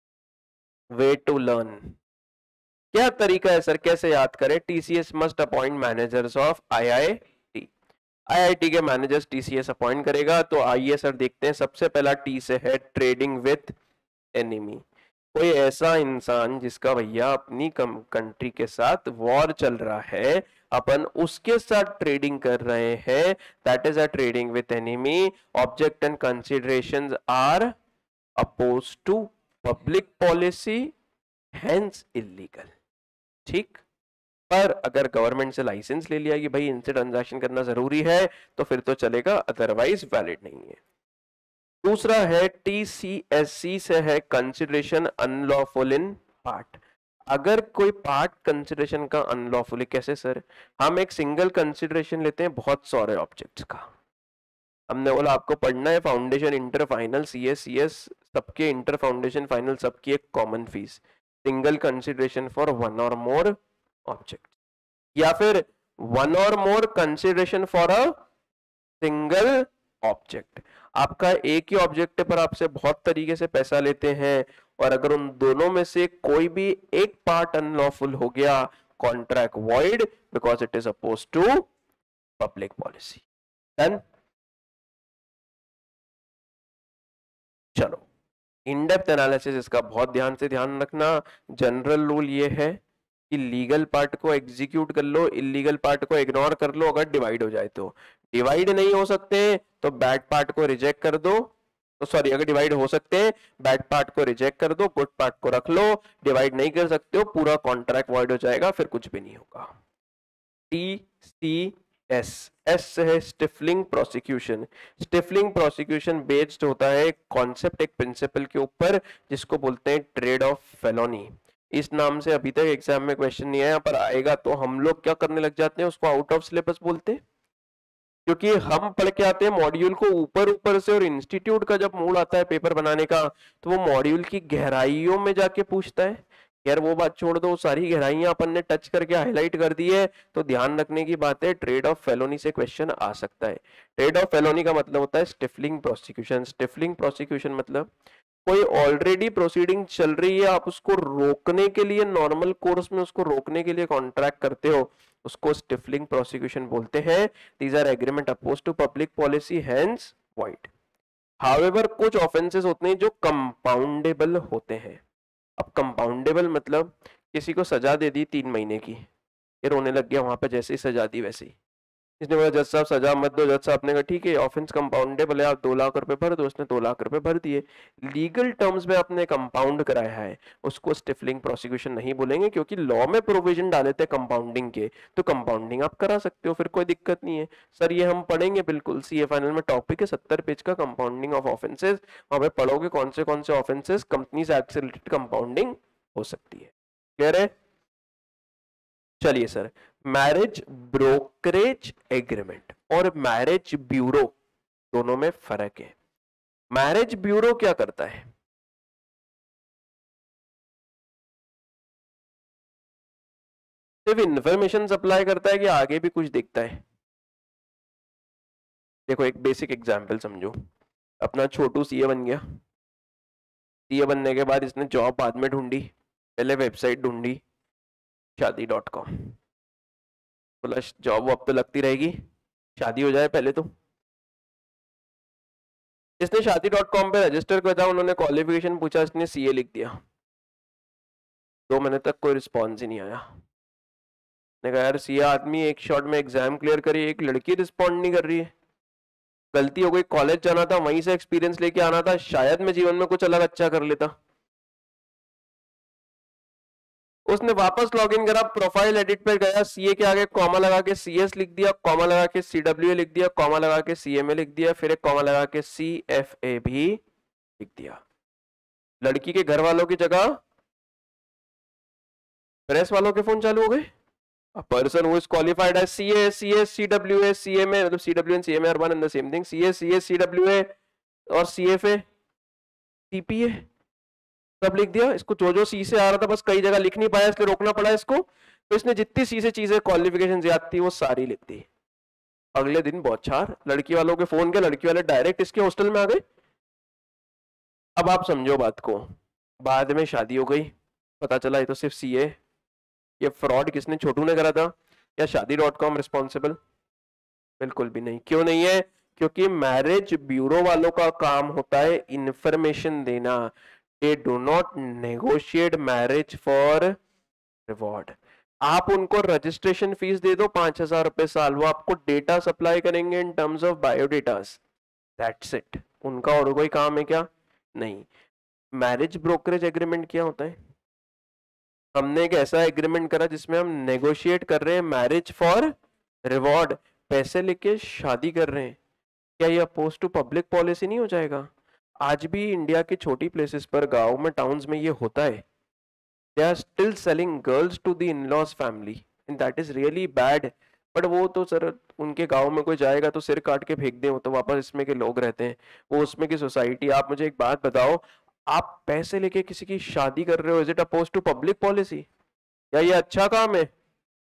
वे टू लर्न। क्या तरीका है सर, कैसे याद करें? TCS must appoint managers of IIT. IIT के मैनेजर्स टीसीएस अपॉइंट करेगा। तो आइए सर देखते हैं, सबसे पहला टी से है ट्रेडिंग विथ एनिमी। कोई ऐसा इंसान जिसका भैया अपनी कंट्री के साथ वॉर चल रहा है, अपन उसके साथ ट्रेडिंग कर रहे हैं, that is a trading with enemy. Object and considerations are oppose to public policy, hence illegal. ठीक, पर अगर गवर्नमेंट से लाइसेंस ले लिया कि भाई इनसे ट्रांजैक्शन करना जरूरी है, तो फिर तो चलेगा, अदरवाइज वैलिड नहीं है। दूसरा है टीसीएससी से है कंसिडरेशन अनलॉफुल इन पार्ट। अगर कोई पार्ट कंसिडरेशन का अनलॉफुल है, कैसे सर? हम एक सिंगल कंसिडरेशन लेते हैं बहुत सारे ऑब्जेक्ट्स का, हमने बोला आपको पढ़ना है फाउंडेशन, इंटर, फाइनल, सीएस, सबके इंटर, फाउंडेशन, फाइनल सबकी एक common fees, single consideration for one और मोर ऑब्जेक्ट, या फिर वन और more consideration for a single object. आपका एक ही ऑब्जेक्ट पर आपसे बहुत तरीके से पैसा लेते हैं, और अगर उन दोनों में से कोई भी एक पार्ट अनलॉफुल हो गया, contract void because it is oppose to public policy. Done. चलो, इन डेप्थ एनालिसिस इसका बहुत ध्यान से ध्यान रखना। जनरल रूल ये है कि लीगल पार्ट को एग्जीक्यूट कर लो, इलीगल पार्ट को इग्नोर कर लो अगर डिवाइड हो जाए तो। डिवाइड नहीं हो सकते तो बैड पार्ट को रिजेक्ट कर दो, तो सॉरी, अगर डिवाइड हो सकते हैं बैड पार्ट को रिजेक्ट कर दो, गुड पार्ट को रख लो। डिवाइड नहीं कर सकते हो, पूरा कॉन्ट्रैक्ट वॉइड हो जाएगा, फिर कुछ भी नहीं होगा। TCS, एस है stifling prosecution. Stifling prosecution based होता है कॉन्सेप्ट, एक प्रिंसिपल के ऊपर, जिसको बोलते हैं ट्रेड ऑफ फेलोनी। इस नाम से अभी तक एग्जाम में क्वेश्चन नहीं आया, पर आएगा तो हम लोग क्या करने लग जाते हैं, उसको आउट ऑफ सिलेबस बोलते हैं, क्योंकि हम पढ़ के आते हैं मॉड्यूल को ऊपर ऊपर से, और इंस्टीट्यूट का जब मूड आता है पेपर बनाने का, तो वो मॉड्यूल की गहराइयों में जाके पूछता है। यार वो बात छोड़ दो, सारी गहराइयां अपन ने टच करके हाईलाइट कर दी है, तो ध्यान रखने की बात है, ट्रेड ऑफ फेलोनी से क्वेश्चन आ सकता है। ट्रेड ऑफ फेलोनी का मतलब होता है स्टिफलिंग प्रोसिक्यूशन। स्टिफलिंग प्रोसिक्यूशन मतलब कोई ऑलरेडी प्रोसीडिंग चल रही है, आप उसको रोकने के लिए, नॉर्मल कोर्स में उसको रोकने के लिए कॉन्ट्रैक्ट करते हो, उसको स्टिफलिंग प्रोसिक्यूशन बोलते हैं। These are agreement oppose to public policy, hence void. However कुछ ऑफेंसेस होते हैं जो कंपाउंडेबल होते हैं। अब कंपाउंडेबल मतलब किसी को सजा दे दी 3 महीने की, ये रोने लग गया वहां पे, जैसे ही सजा दी वैसे ही इसने बोला जज साहब सजा मत दो। जज साहब ने कहा ठीक है, ऑफेंस कंपाउंडेबल है, आप 2 लाख रुपए भर दो। उसने 2 लाख रुपए भर दिए, लीगल टर्म्स में आपने कंपाउंड कराया है, उसको स्टिफलिंग प्रोसिक्यूशन नहीं बोलेंगे, क्योंकि लॉ में प्रोविजन डाले थे कंपाउंडिंग के, तो कंपाउंडिंग आप करा सकते हो, फिर कोई दिक्कत नहीं है। सर ये हम पढ़ेंगे बिल्कुल, सीए फाइनल में टॉपिक है 70 पेज का, कंपाउंडिंग ऑफ ऑफेंसेस। वहां पे पढ़ोगे कौन से ऑफेंसेस कंपनीज एक्ट से रिलेटेड कंपाउंडिंग हो सकती है। क्लियर है? चलिए सर, मैरिज ब्रोकरेज एग्रीमेंट और मैरिज ब्यूरो दोनों में फर्क है। मैरिज ब्यूरो क्या करता है? सिर्फ इंफॉर्मेशन सप्लाई करता है कि आगे भी कुछ देखता है? देखो एक बेसिक एग्जांपल समझो, अपना छोटू सीए बन गया, सीए बनने के बाद इसने जॉब बाद में ढूंढी, पहले वेबसाइट ढूंढी shaadi.com, बोला जॉब अब तो लगती रहेगी, शादी हो जाए पहले तो। जिसने शादी.com पे रजिस्टर किया था उन्होंने क्वालिफिकेशन पूछा, इसने सीए लिख दिया। 2 महीने तक कोई रिस्पॉन्स ही नहीं आया। ने कहा यार सीए आदमी एक शॉट में एग्जाम क्लियर करी, एक लड़की रिस्पॉन्ड नहीं कर रही है। गलती हो गई, कॉलेज जाना था, वहीं से एक्सपीरियंस लेके आना था, शायद मैं जीवन में कुछ अलग अच्छा कर लेता। उसने वापस लॉगिन करा, प्रोफाइल एडिट पे गया, सीए के आगे कॉमा लगा के सीएस लिख दिया, कॉमा लगा के सीडब्ल्यूए लिख दिया, कॉमा लगा के सीएमए लिख दिया, फिर एक कॉमा लगा के सीएफए भी लिख दिया। लड़की के घर वालों की जगह प्रेस वालों के फोन चालू हो गए। A person who is qualified as CA, CS, CWA, CMA, मतलब CW and CMA are one and the same thing. CA, CS, CWA और CFA, CPA सब लिख दिया। इसको जो सी से आ रहा था बस कई जगह लिख नहीं पाया, इसलिए रोकना पड़ा इसको। तो इसने जितनी सी से चीजें क्वालिफिकेशन याद थी वो सारी लिख दी। अगले दिन बौछार, लड़की वालों के फोन के, लड़की वाले डायरेक्ट इसके हॉस्टल में आ गए। अब आप समझो बात को, बाद में शादी हो गई, पता चला ये तो सिर्फ सीए। ये फ्रॉड किसने, छोटू ने करा था या शादी.com रिस्पॉन्सिबल? बिल्कुल भी नहीं। क्यों नहीं है? क्योंकि मैरिज ब्यूरो वालों का काम होता है इंफॉर्मेशन देना। They do not negotiate marriage for reward. आप उनको रजिस्ट्रेशन फीस दे दो 5,000 रुपए साल, वो आपको डेटा सप्लाई करेंगे in terms of biodatas, that's it. उनका और कोई काम है क्या? नहीं। मैरिज ब्रोकरेज एग्रीमेंट क्या होता है? हमने एक ऐसा एग्रीमेंट करा जिसमें हम नेगोशिएट कर रहे हैं मैरिज फॉर रिवॉर्ड, पैसे लेके शादी कर रहे हैं। क्या ये अपोज टू पब्लिक पॉलिसी नहीं हो जाएगा? आज भी इंडिया की छोटी प्लेसेस पर, गांव में, टाउन्स में ये होता है। They are still selling girls to the in-laws family and that is really bad. But वो तो सर उनके गांव में कोई जाएगा तो सिर काट के फेंक दे, वो तो वापस इसमें के लोग रहते हैं, वो उसमें की सोसाइटी। आप मुझे एक बात बताओ, आप पैसे लेके किसी की शादी कर रहे हो, is it oppose to public policy या ये अच्छा काम है?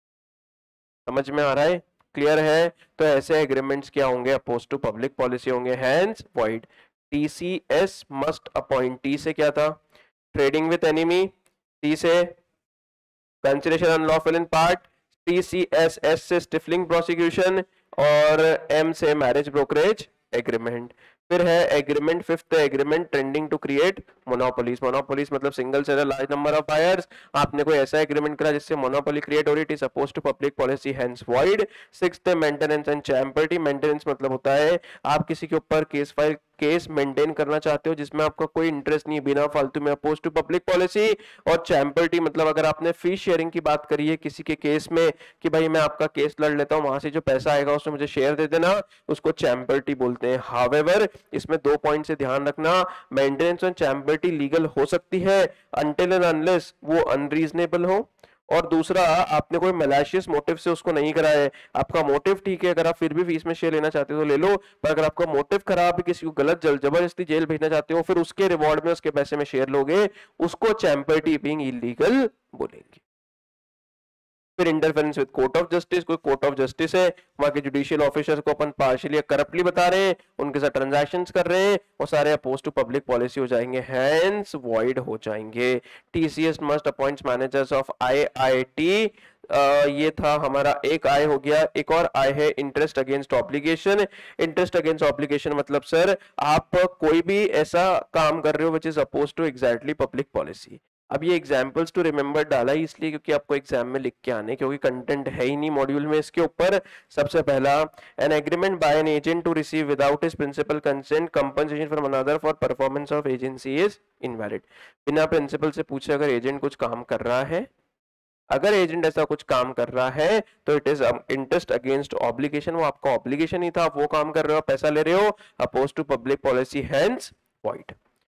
समझ में आ रहा है? क्लियर है? तो ऐसे एग्रीमेंट्स क्या होंगे? अपोज टू पब्लिक पॉलिसी होंगे, hence void. TCS must appoint, T से क्या था? ट्रेडिंग विद एनिमी, टी से consideration unlawful in part, TCS, S से स्टिफलिंग प्रोसिक्यूशन और एम से मैरिज ब्रोकरेज एग्रीमेंट। फिर है agreement, fifth agreement trending to create monopolies. Monopolies मतलब single seller large number of buyers. आपने कोई ऐसा एग्रीमेंट करा जिससे मोनोपोली क्रिएट हो रही, it is suppose to public policy, hence void. Sixth है मेंटेनेंस एंड चैम्पर्टी। मेंटेनेंस मतलब होता है आप किसी के ऊपर केस मेंटेन करना चाहते हो जिसमें आपका कोई इंटरेस्ट नहीं, बिना फालतू में, अपोज टू पब्लिक पॉलिसी। और चैम्पर्टी मतलब अगर आपने फीस शेयरिंग की बात करी है किसी के केस में कि भाई मैं आपका केस लड़ लेता हूं, वहां से जो पैसा आएगा उसमें मुझे शेयर दे देना, उसको चैम्पर्टी बोलते हैं। हावेवर इसमें 2 पॉइंट से ध्यान रखना, मेंटेनेंस एंड चैम्पर्टी लीगल हो सकती है अनटिल एंड अनलेस वो अनरीजनेबल हो, और दूसरा आपने कोई मैलिशियस मोटिव से उसको नहीं कराया है। आपका मोटिव ठीक है, अगर आप फिर भी फीस में शेयर लेना चाहते हो तो ले लो, पर अगर आपका मोटिव खराब है, किसी को गलत जबरदस्ती जेल भेजना चाहते हो, फिर उसके रिवॉर्ड में उसके पैसे में शेयर लोगे, उसको चैम्पर्टी बीइंग इलीगल बोलेंगे। फिर interference with court of justice, कोई कोर्ट ऑफ जस्टिस है, वहां के जुडिशियल ऑफिसर्स को अपन पार्शियली या करप्टली बता रहे हैं, उनके साथ ट्रांजैक्शंस कर रहे हैं, वो सारे अपोज टू पब्लिक पॉलिसी हो जाएंगे, हैंस वॉइड हो जाएंगे। TCS must appoints managers of IIT. ये था हमारा एक आय हो गया। एक और आय है interest against obligation. Interest against obligation मतलब सर आप कोई भी ऐसा काम कर रहे हो which is oppose to exactly public policy. अब ये एग्जाम्पल्स टू रिमेंबर डाला ही इसलिए क्योंकि आपको एग्जाम में लिख के आने, क्योंकि कंटेंट है ही नहीं मॉड्यूल में इसके ऊपर। सबसे पहला, an agreement by an agent to receive without his principal consent compensation from another for performance of agency is invalid. बिना प्रिंसिपल से पूछे अगर एजेंट कुछ काम कर रहा है, अगर एजेंट ऐसा कुछ काम कर रहा है तो it is interest against obligation, वो आपका ऑब्लिगेशन ही था, आप वो काम कर रहे हो, पैसा ले रहे हो, oppose to public policy, hence void.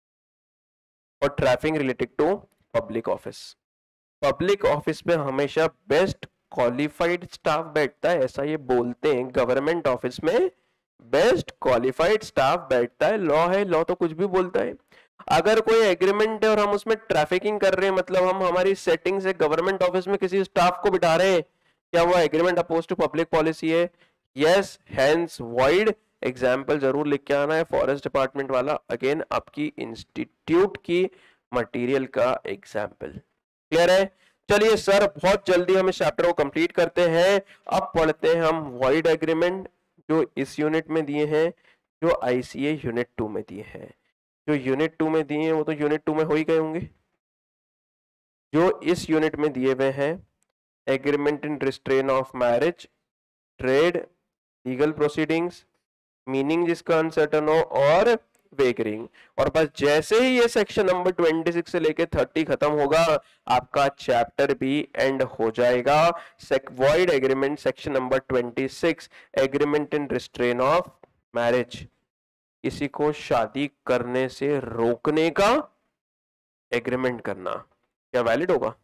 और traffic related to public office. Public office में हमेशा बेस्ट क्वालिफाइड स्टाफ बैठता है, ऐसा ये बोलते हैं। गवर्नमेंट ऑफिस में बेस्ट क्वालिफाइड स्टाफ बैठता है। लॉ है, लॉ तो कुछ भी बोलता है। अगर कोई एग्रीमेंट है और हम उसमें ट्रैफिकिंग कर रहे हैं, मतलब हम हमारी सेटिंग से गवर्नमेंट ऑफिस में किसी स्टाफ को बिठा रहे हैं, क्या वो agreement oppose to public policy है? Yes, hence void. एग्जाम्पल जरूर लिख के आना है, फॉरेस्ट डिपार्टमेंट वाला, अगेन आपकी इंस्टीट्यूट की मटेरियल का एग्जाम्पल। क्लियर है? चलिए सर बहुत जल्दी हम इस चैप्टर को कंप्लीट करते हैं। अब पढ़ते हैं हम वॉइड एग्रीमेंट जो इस यूनिट में दिए हैं, जो ICA यूनिट 2 में दिए हैं, जो यूनिट 2 में दिए हैं वो तो यूनिट 2 में हो ही गए होंगे। जो इस यूनिट में दिए हुए हैं, agreement in restraint of marriage, trade, legal proceedings, meaning जिसका अनसर्टन हो, और वेगरिंग। और बस जैसे ही ये सेक्शन नंबर 26 से लेके 30 खत्म होगा, आपका चैप्टर भी एंड हो जाएगा। Void agreement section number 26, agreement in restraint of marriage, किसी को शादी करने से रोकने का एग्रीमेंट करना, क्या वैलिड होगा?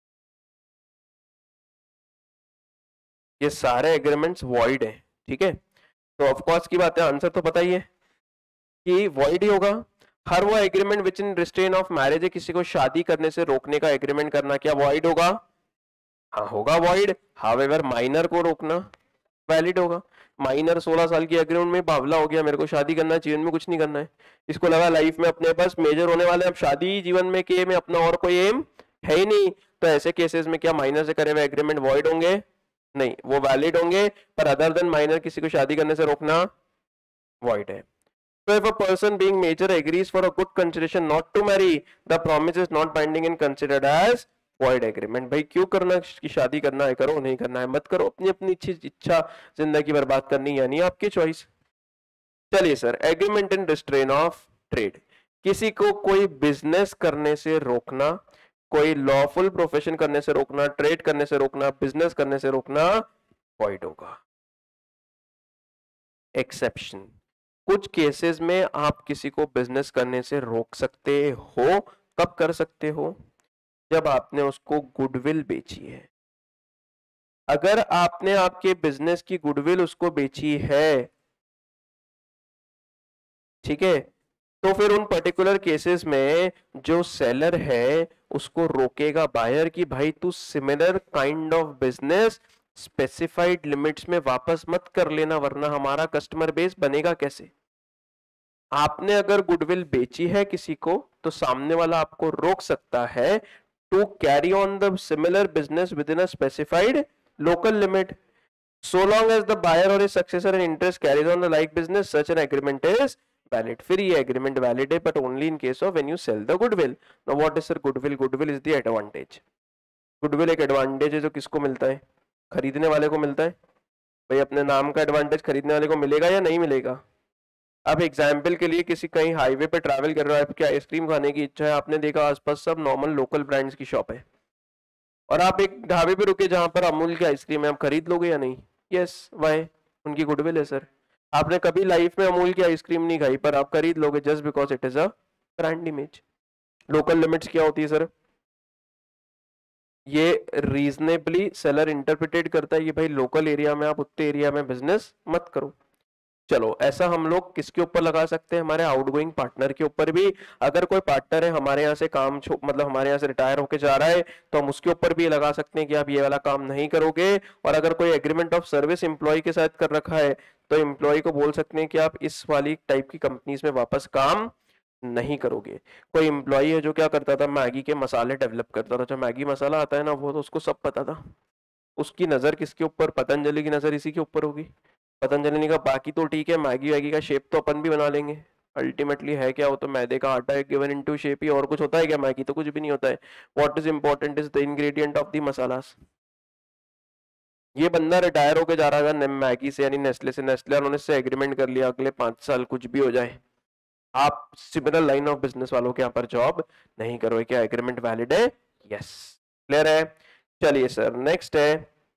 ये सारे एग्रीमेंट्स वॉइड है, ठीक है। तो ऑफ कोर्स की बात है, आंसर तो पता ही है कि वॉइड ही होगा। हर वो agreement which in restraint of marriage है, किसी को शादी करने से रोकने का एग्रीमेंट करना, क्या वॉइड होगा? हाँ होगा वॉइड। हावेवर माइनर को रोकना वैलिड होगा। माइनर 16 साल की एग्रीमेंट में बावला हो गया, मेरे को शादी करना है, जीवन में कुछ नहीं करना है, इसको लगा लाइफ में अपने पास मेजर होने वाले, अब शादी जीवन में के में अपना और कोई एम है ही नहीं, तो ऐसे केसेस में क्या माइनर से करे हुए एग्रीमेंट वॉइड होंगे? नहीं, वो वैलिड होंगे। पर अदर देन माइनर किसी को शादी करने से रोकना वॉइड है। So if a person being major agrees for a good consideration not to marry, the promise is not binding and considered as void agreement। भाई क्यों करना कि शादी करना है करो, नहीं करना है मत करो, अपनी अपनी इच्छा जिंदगी बर्बाद करनी यानी आपकी चॉइस। चलिए sir, agreement in restraint of trade, किसी को कोई बिजनेस करने से रोकना, कोई लॉफुल प्रोफेशन करने से रोकना, ट्रेड करने से रोकना, बिजनेस करने से रोकना, वॉइड होगा। एक्सेप्शन, कुछ केसेस में आप किसी को बिजनेस करने से रोक सकते हो। कब कर सकते हो? जब आपने उसको गुडविल बेची है। अगर आपने आपके बिजनेस की गुडविल उसको बेची है, ठीक है, तो फिर उन पर्टिकुलर केसेस में जो सेलर है उसको रोकेगा बायर कि भाई तू similar kind of business specified limits में वापस मत कर लेना, वरना हमारा कस्टमर बेस बनेगा कैसे। आपने अगर गुडविल बेची है किसी को, तो सामने वाला आपको रोक सकता है to carry on the similar business within a specified local limit, so long as the buyer or his successor in interest carries on the like business, such an agreement is valid। फिर ये agreement valid है, but only in case of when you sell the goodwill. Now what is sir goodwill? Goodwill is the advantage. Goodwill एक advantage है जो किसको मिलता है? खरीदने वाले को मिलता है। भाई अपने नाम का एडवांटेज खरीदने वाले को मिलेगा या नहीं मिलेगा? अब एग्जाम्पल के लिए किसी कहीं हाईवे पे ट्रैवल कर रहा है, आपकी आइसक्रीम खाने की इच्छा है, आपने देखा आसपास सब नॉर्मल लोकल ब्रांड्स की शॉप है, और आप एक ढाबे पे रुके जहां पर अमूल की आइसक्रीम है, आप खरीद लोगे या नहीं? Yes, why? उनकी गुडविल है सर। आपने कभी लाइफ में अमूल की आइसक्रीम नहीं खाई, पर आप खरीद लोगे just because it is a brand image. Local limits क्या होती है सर? ये रीजनेबली सेलर इंटरप्रिटेट करता है कि भाई लोकल एरिया में आप उतने एरिया में बिजनेस मत करो। चलो, ऐसा हम लोग किसके ऊपर लगा सकते हैं? हमारे आउटगोइंग पार्टनर के ऊपर भी। अगर कोई पार्टनर है हमारे यहाँ से काम मतलब हमारे यहाँ से रिटायर होके जा रहा है, तो हम उसके ऊपर भी लगा सकते हैं कि आप ये वाला काम नहीं करोगे। और अगर कोई एग्रीमेंट ऑफ सर्विस एम्प्लॉय के साथ कर रखा है, तो एम्प्लॉय को बोल सकते हैं कि आप इस वाली टाइप की कंपनीज में वापस काम नहीं करोगे। कोई एम्प्लॉय है जो क्या करता था, मैगी के मसाले डेवलप करता था, जो मैगी मसाला आता है ना, वो तो उसको सब पता था। उसकी नजर किसके ऊपर? पतंजलि की नजर इसी के ऊपर होगी। पतंजलि ने कहा बाकी तो ठीक है, मैगी वैगी का शेप तो अपन भी बना लेंगे। अल्टीमेटली है क्या? वो तो मैदे का आटा है गिवन इनटू शेप ही, और कुछ होता है क्या? मैगी तो कुछ भी नहीं होता है। What is important is the ingredient of the masalas. ये बंदा रिटायर होके जा रहा है मैगी से यानी नेस्ले से, नेस्ले उन्होंने से एग्रीमेंट कर लिया अगले 5 साल कुछ भी हो जाए, आप सिमिलर लाइन ऑफ बिजनेस वालों के यहाँ पर जॉब नहीं करोगे। क्या एग्रीमेंट वैलिड है? यस, क्लियर है। चलिए सर, नेक्स्ट है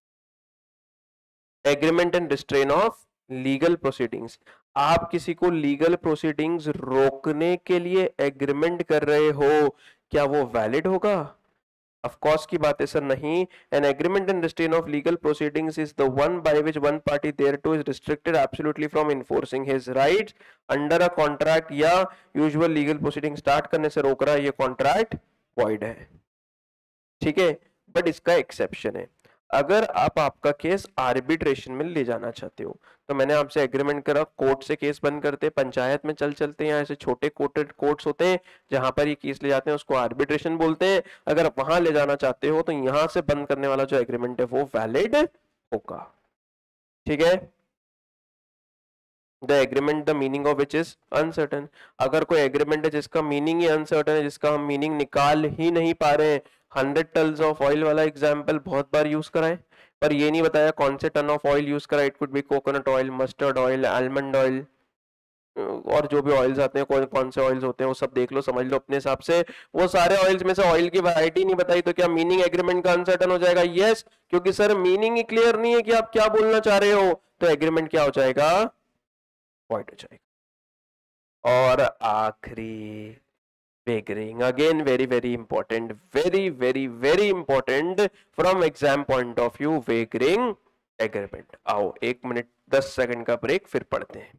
agreement and restraint of legal proceedings. आप किसी को लीगल प्रोसीडिंग्स रोकने के लिए एग्रीमेंट कर रहे हो, क्या वो वैलिड होगा? ऑफ कोर्स की बात है सर, नहीं। An agreement and restraint of legal proceedings is the one by which one party thereto is restricted absolutely from enforcing his rights under a contract या यूजुअल लीगल प्रोसीडिंग स्टार्ट करने से रोक रहा है, ये कॉन्ट्रैक्ट वॉइड है, ठीक है। बट इसका एक्सेप्शन है, अगर आप आपका केस आर्बिट्रेशन में ले जाना चाहते हो, तो मैंने आपसे एग्रीमेंट करा कोर्ट से केस बंद करते, पंचायत में चल चलते हैं, ऐसे छोटे कोर्ट्स होते हैं जहां पर ये केस ले जाते हैं, उसको आर्बिट्रेशन बोलते हैं। अगर आप वहां ले जाना चाहते हो, तो यहां से बंद करने वाला जो एग्रीमेंट है वो वैलिड होगा, ठीक है। The agreement the meaning of which is uncertain. अगर कोई एग्रीमेंट है जिसका मीनिंग ही अनसर्टन है, जिसका हम मीनिंग निकाल ही नहीं पा रहे हैं, 100 टन्स ऑफ ऑयल वाला एग्जाम्पल बहुत बार यूज कराए, पर ये नहीं बताया कौन से टन ऑफ ऑयल यूज करा। It could be coconut oil, mustard oil, almond oil, और जो भी ऑयल्स आते हैं, कौन कौन से ऑयल्स होते हैं वो सब देख लो, समझ लो अपने हिसाब से। वो सारे ऑयल्स में से ऑयल की वैरायटी नहीं बताई तो क्या मीनिंग एग्रीमेंट का अनसर्टन हो जाएगा? यस, क्योंकि सर मीनिंग ही क्लियर नहीं है कि आप क्या बोलना चाह रहे हो, तो एग्रीमेंट क्या हो जाएगा? वॉइड हो जाएगा। और आखिरी wagering, again very very important, very very very important from exam point of view, wagering agreement. आओ 1 मिनट 10 सेकंड का ब्रेक, फिर पढ़ते हैं।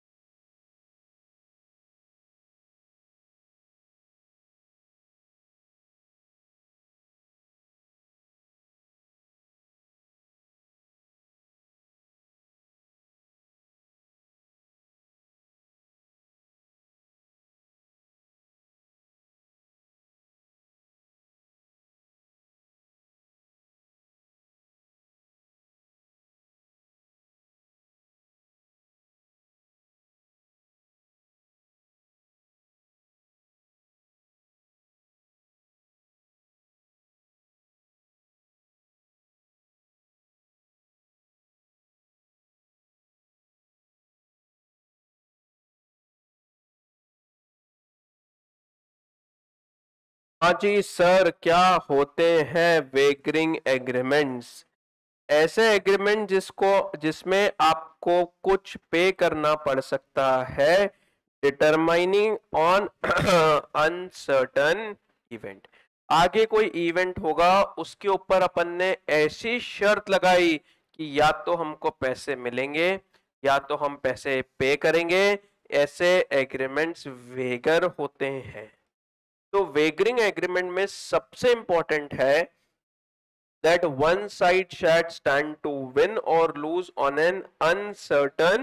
हाँ जी सर, क्या होते हैं वेगरिंग एग्रीमेंट्स? ऐसे एग्रीमेंट जिसमें आपको कुछ पे करना पड़ सकता है, डिटरमाइनिंग ऑन अनसर्टन इवेंट। आगे कोई इवेंट होगा, उसके ऊपर अपन ने ऐसी शर्त लगाई कि या तो हमको पैसे मिलेंगे या तो हम पैसे पे करेंगे। ऐसे एग्रीमेंट्स वेगर होते हैं। तो वेगरिंग एग्रीमेंट में सबसे इंपॉर्टेंट है that one side shall stand to win or lose on an uncertain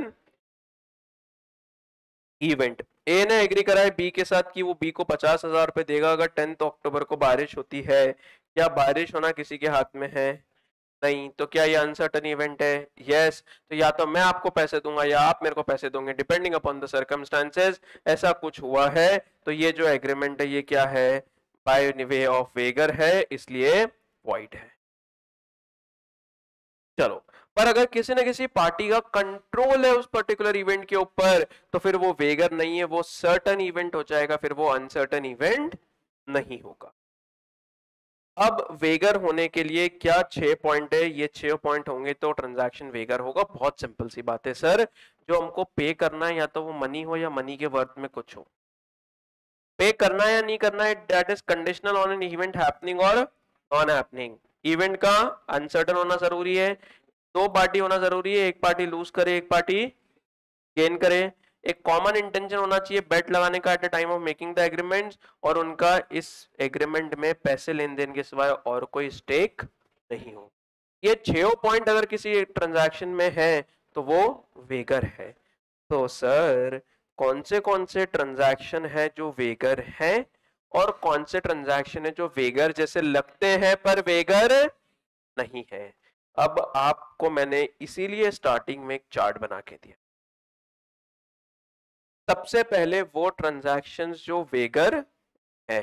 event। ए ने एग्री करा है बी के साथ कि वो बी को 50,000 रुपए देगा अगर 10 अक्टूबर को बारिश होती है। क्या बारिश होना किसी के हाथ में है? नहीं। तो क्या ये अनसर्टन इवेंट है? यस। तो या तो मैं आपको पैसे दूंगा या आप मेरे को पैसे दोगे, डिपेंडिंग अपॉन द सर्कमस्टांसेस। ऐसा कुछ हुआ है तो ये जो एग्रीमेंट है ये क्या है? बाय वे ऑफ वेगर है, इसलिए वॉइड है। चलो, पर अगर किसी न किसी पार्टी का कंट्रोल है उस पर्टिकुलर इवेंट के ऊपर, तो फिर वो वेगर नहीं है, वो सर्टन इवेंट हो जाएगा, फिर वो अनसर्टन इवेंट नहीं होगा। अब वेगर होने के लिए क्या 6 पॉइंट है? ये 6 पॉइंट होंगे तो ट्रांजैक्शन वेगर होगा। बहुत सिंपल सी बात है सर, जो हमको पे करना है या तो वो मनी हो या मनी के वर्थ में कुछ हो। पे करना है या नहीं करना है, that is conditional on an event happening और नॉन हैपनिंग। इवेंट का अनसर्टन होना जरूरी है, दो पार्टी होना जरूरी है, एक पार्टी लूज करे एक पार्टी गेन करे, एक कॉमन इंटेंशन होना चाहिए बेट लगाने का at the time of making the agreements, और उनका इस एग्रीमेंट में पैसे लेन देन के सिवाय और कोई स्टेक नहीं हो। ये 6 पॉइंट अगर किसी ट्रांजैक्शन में है तो वो वेगर है। तो सर कौन से ट्रांजैक्शन है जो वेगर है और कौन से ट्रांजैक्शन है जो वेगर जैसे लगते हैं पर वेगर नहीं है? अब आपको मैंने इसीलिए स्टार्टिंग में एक चार्ट बना के दिया। सबसे पहले वो ट्रांजैक्शंस जो वेगर है,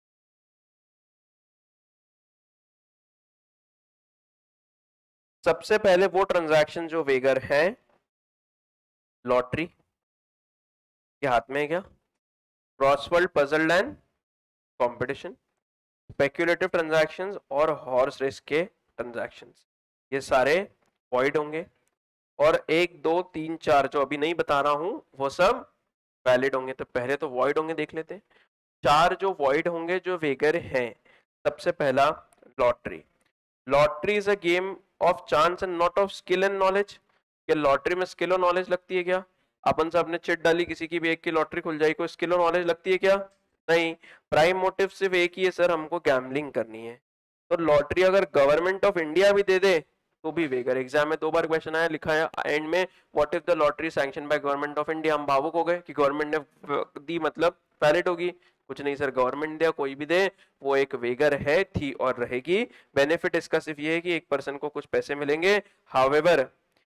सबसे पहले वो ट्रांजैक्शन जो वेगर है, लॉटरी के हाथ में है क्या? Crossword puzzle and competition, speculative transactions और हॉर्स रेस के ट्रांजैक्शंस, ये सारे वॉइड होंगे। और 1 2 3 4 जो अभी नहीं बता रहा हूं वो सब वैलिड होंगे। तो पहले तो वॉइड होंगे देख लेते हैं। 4 जो वॉइड होंगे जो वेगर हैं, सबसे पहला lottery. Lottery is a game of chance and not of skill and knowledge. क्या लॉटरी में स्किल और नॉलेज लगती है क्या? अपन साहब ने चिट डाली, किसी की भी एक की लॉटरी खुल जाएगी, कोई स्किल और नॉलेज लगती है क्या? नहीं। प्राइम मोटिव सिर्फ एक ही है सर, हमको गैम्बलिंग करनी है। तो लॉटरी अगर गवर्नमेंट ऑफ इंडिया भी दे दे तो भी वेगर। एग्जाम में 2 बार क्वेश्चन आया, लिखा है एंड में what if the lottery sanction by government of India. हम भावुक हो गए कि गवर्नमेंट ने दी मतलब वैलिड होगी। कुछ नहीं सर, गवर्नमेंट दे कोई भी दे वो एक वेगर है, थी और रहेगी। बेनिफिट इसका सिर्फ ये है कि एक पर्सन को कुछ पैसे मिलेंगे। हाउएवर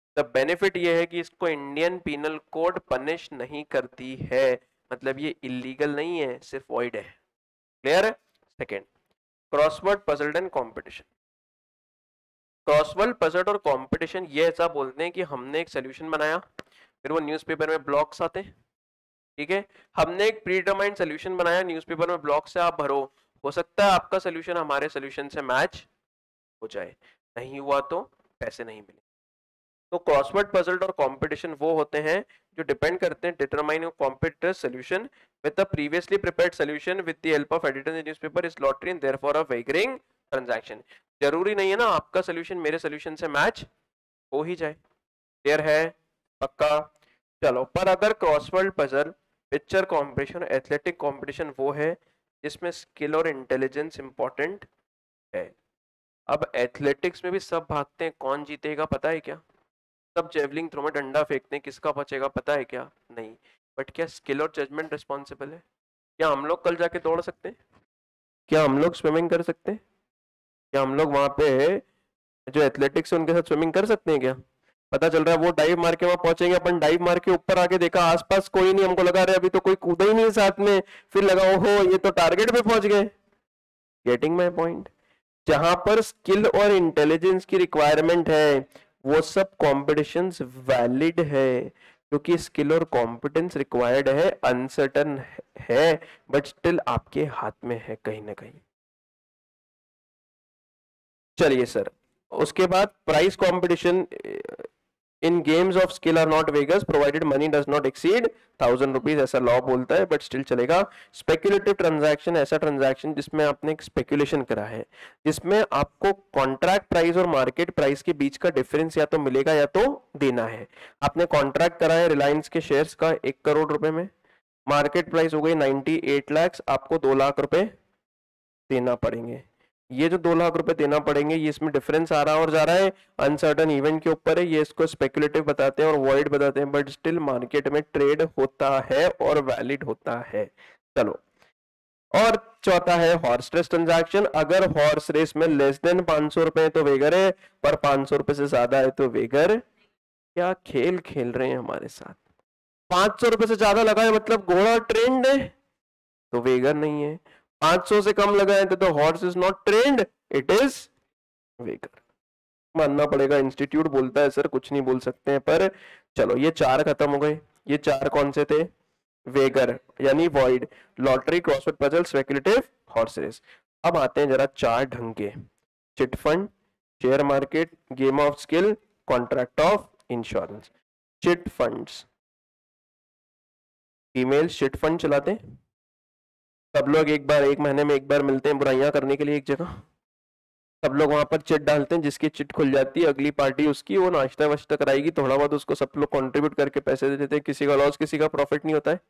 द बेनिफिट ये है कि इसको इंडियन पीनल कोड पनिश नहीं करती है, मतलब ये इलीगल नहीं है, सिर्फ वॉइड है। क्लियर है? Second, crossword puzzled and competition. Crossword puzzled और कॉम्पिटिशन ये ऐसा बोलते हैं कि हमने एक सोल्यूशन बनाया, फिर वो न्यूज़पेपर में ब्लॉक्स आते हैं, ठीक है। हमने एक प्रीडिटरमाइंड सोल्यूशन बनाया, न्यूज़पेपर में ब्लॉक से आप भरो, हो सकता है आपका सोल्यूशन हमारे सोल्यूशन से मैच हो जाए, नहीं हुआ तो पैसे नहीं मिले। तो क्रॉसवर्ड पजल्ड और कंपटीशन वो होते हैं जो डिपेंड करते हैं determine competitor solution with the previously prepared solution with the help of editor in newspaper is lottery and therefore a wagering transaction. जरूरी नहीं है ना आपका सॉल्यूशन मेरे सॉल्यूशन से मैच हो ही जाए। क्लियर है? पक्का? चलो, पर अगर crossword puzzle, picture competition, athletic competition वो है जिसमें स्किल और इंटेलिजेंस इंपॉर्टेंट है। अब एथलेटिक्स में भी सब भागते हैं, कौन जीतेगा पता है क्या? सब जेवलिंग थ्रो में डंडा फेंकते हैं, किसका बचेगा पता है क्या? नहीं। बट क्या स्किल और जजमेंट रिस्पॉन्सिबल है? क्या हम लोग कल जाके दौड़ सकते हैं? क्या हम लोग स्विमिंग कर सकते हैं? क्या हम लोग वहां पे जो एथलेटिक्स है उनके साथ स्विमिंग कर सकते हैं क्या? पता चल रहा है वो डाइव मार के वहां पहुंचेंगे, अपन डाइव मार के ऊपर आके देखा आसपास कोई नहीं, हमको लगा रहे अभी तो कोई कूदा ही नहीं साथ में, फिर लगा ओहो ये तो टारगेट पे पहुंच गए। Getting my point? जहां पर स्किल और इंटेलिजेंस की रिक्वायरमेंट है वो सब कॉम्पिटिशंस वैलिड है, क्योंकि स्किल और कॉम्पिटेंस रिक्वायर्ड है, अनसर्टन है, बट स्टिल आपके हाथ में है कहीं ना कहीं। चलिए सर, उसके बाद price competition in games of skill are not वेगस provided money does not exceed 1000 rupees, ऐसा लॉ बोलता है, बट स्टिल चलेगा। स्पेक्युलेटिव ट्रांजैक्शन, ऐसा ट्रांजैक्शन जिसमें आपने एक स्पेक्युलेशन करा है, जिसमें आपको कॉन्ट्रैक्ट प्राइस और मार्केट प्राइस के बीच का डिफरेंस या तो मिलेगा या तो देना है। आपने कॉन्ट्रैक्ट करा है रिलायंस के शेयर्स का 1 करोड़ रुपए में, मार्केट प्राइस हो गई 98 लाख, आपको 2 लाख रुपए देना पड़ेंगे। ये जो 2 लाख रुपए देना पड़ेंगे, ये इसमें डिफरेंस आ रहा और जा रहा है, अनसर्टन इवेंट के ऊपर है, ये इसको स्पेकुलेटिव बताते हैं और वॉइड बताते हैं, बट स्टिल मार्केट में ट्रेड होता है और वैलिड होता है। चलो, और चौथा है हॉर्स रेस ट्रांजैक्शन। अगर हॉर्स रेस में लेस देन 500 रुपए तो वेगर है, पर 500 रुपए से ज्यादा है तो वेगर। क्या खेल खेल रहे हैं हमारे साथ? 500 रुपए से ज्यादा लगा है मतलब घोड़ा ट्रेंड है तो वेगर नहीं है, 500 से कम लगाए तो horse is not trained, it is wager. मानना पड़ेगा, इंस्टीट्यूट बोलता है सर, कुछ नहीं बोल सकते हैं। पर चलो, ये 4 खत्म हो गए। ये 4 कौन से थे? वेगर यानी void, lottery, crossword puzzle, speculative, horse race. अब आते हैं जरा 4 ढंग के, chit fund, share market, game of skill, contract of insurance. Chit funds, female chit fund चलाते हैं, सब लोग एक बार, एक महीने में एक बार मिलते हैं बुराइयां करने के लिए एक जगह, सब लोग वहां पर चिट डालते हैं, जिसकी चिट खुल जाती है अगली पार्टी उसकी वो नाश्ता वाश्ता कराएगी, थोड़ा बहुत उसको सब लोग कंट्रीब्यूट करके पैसे दे देते हैं, किसी का लॉस किसी का प्रॉफिट नहीं होता है।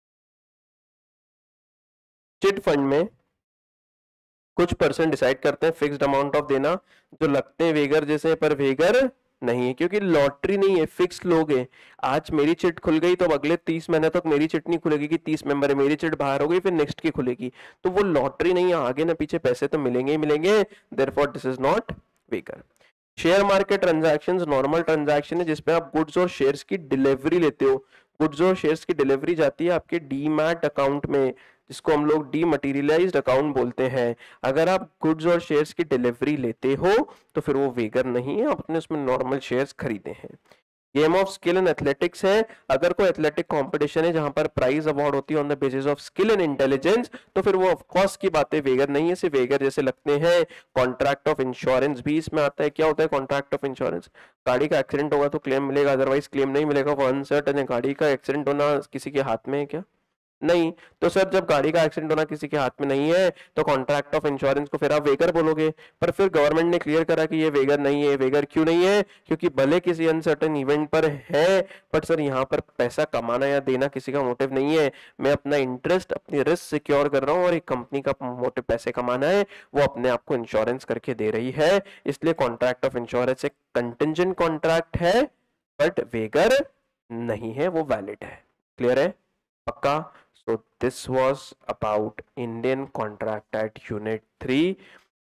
चिट फंड में कुछ परसेंट डिसाइड करते हैं फिक्स्ड अमाउंट ऑफ देना, जो लगते हैं वेगर जैसे पर वेगर नहीं है, क्योंकि लॉटरी नहीं है, फिक्स लोग हैं। आज मेरी चिट खुल गई तो अब अगले 30 महीने तक मेरी चिट नहीं खुलेगी कि 30 मेंबर है, मेरी चिट बाहर हो गई फिर नेक्स्ट की खुलेगी, तो वो लॉटरी नहीं है, आगे ना पीछे पैसे तो मिलेंगे ही मिलेंगे, therefore this is not wager. Share market transactions normal transaction है जिसपे आप गुड्स और शेयर्स की डिलीवरी लेते हो, गुड्स और शेयर्स की डिलीवरी जाती है आपके डीमैट अकाउंट में, जिसको हम लोग डीमटेरियलाइज्ड अकाउंट बोलते हैं। अगर आप गुड्स और शेयर्स की डिलीवरी लेते हो तो फिर वो वेगर नहीं है, आपने उसमें नॉर्मल शेयर्स खरीदे हैं। Game of skill and athletics है, अगर कोई एथलेटिक कंपटीशन है जहां पर प्राइज अवार्ड होती है on the basis of skill and intelligence, तो फिर वो ऑफ कोर्स की बातें वेगर नहीं है, सिर्फ वेगर जैसे लगते हैं। कॉन्ट्रैक्ट ऑफ इंश्योरेंस भी इसमें आता है। क्या होता है कॉन्ट्रैक्ट ऑफ इंश्योरेंस? गाड़ी का एक्सीडेंट होगा तो क्लेम मिलेगा, अदरवाइज क्लेम नहीं मिलेगा, वो अनसर्टेन है। गाड़ी का एक्सीडेंट होना किसी के हाथ में है क्या? नहीं। तो सर जब गाड़ी का एक्सीडेंट होना किसी के हाथ में नहीं है तो कॉन्ट्रैक्ट ऑफ इंश्योरेंस को फिर आप वेगर बोलोगे, पर फिर गवर्नमेंट ने क्लियर करा कि ये वेगर नहीं है। वेगर क्यों नहीं है? क्योंकि भले किसी अनसर्टेन इवेंट पर है, बट सर यहाँ पर पैसा कमाना या देना किसी का मोटिव नहीं है, मैं अपना इंटरेस्ट, अपनी रिस्क सिक्योर कर रहा हूँ और एक कंपनी का मोटिव पैसे कमाना है, वो अपने आप को इंश्योरेंस करके दे रही है, इसलिए कॉन्ट्रैक्ट ऑफ इंश्योरेंस एक कंटिंजेंट कॉन्ट्रैक्ट है, बट वेगर नहीं है, वो वैलिड है। क्लियर है? पक्का? So this was about Indian contract at Unit 3.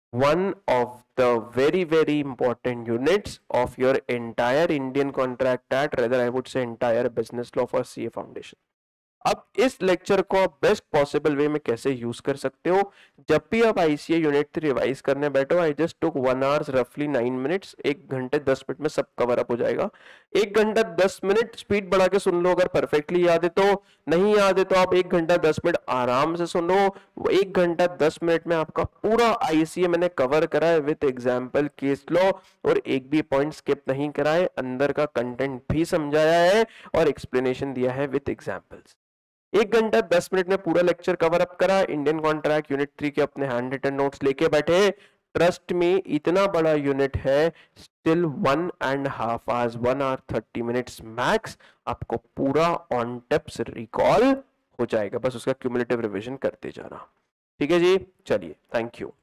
one of the very important units of your entire Indian Contract Act, rather I would say entire business law for CA Foundation. अब इस lecture को आप best possible way में कैसे use कर सकते हो, जब भी आप आईसीए यूनिट 3 रिवाइज करने बैठो, आई जस्ट टुक 1 आवर्स रफली 9 मिनट्स, 1 घंटे 10 मिनट में सब कवर अप हो जाएगा। 1 घंटा 10 मिनट स्पीड बढ़ा के सुन लो, अगर परफेक्टली याद है तो, नहीं याद है तो आप 1 घंटा 10 मिनट आराम से सुनो। 1 घंटा 10 मिनट में आपका पूरा आईसीए मैंने कवर करा है विद एग्जाम्पल, केस लॉ, और एक भी पॉइंट स्किप नहीं करा है, अंदर का कंटेंट भी समझाया है और एक्सप्लेनेशन दिया है विद एग्जाम्पल्स। 1 घंटा 10 मिनट में पूरा लेक्चर कवर अप करा, इंडियन कॉन्ट्रैक्ट यूनिट 3 के अपने हैंड रिटन नोट्स लेके बैठे। ट्रस्ट में इतना बड़ा यूनिट है, still 1.5 hours, 1 hour 30 minutes max आपको पूरा ऑन टिप्स रिकॉल हो जाएगा, बस उसका क्यूमुलेटिव रिवीजन करते जाना। ठीक है जी, चलिए, थैंक यू।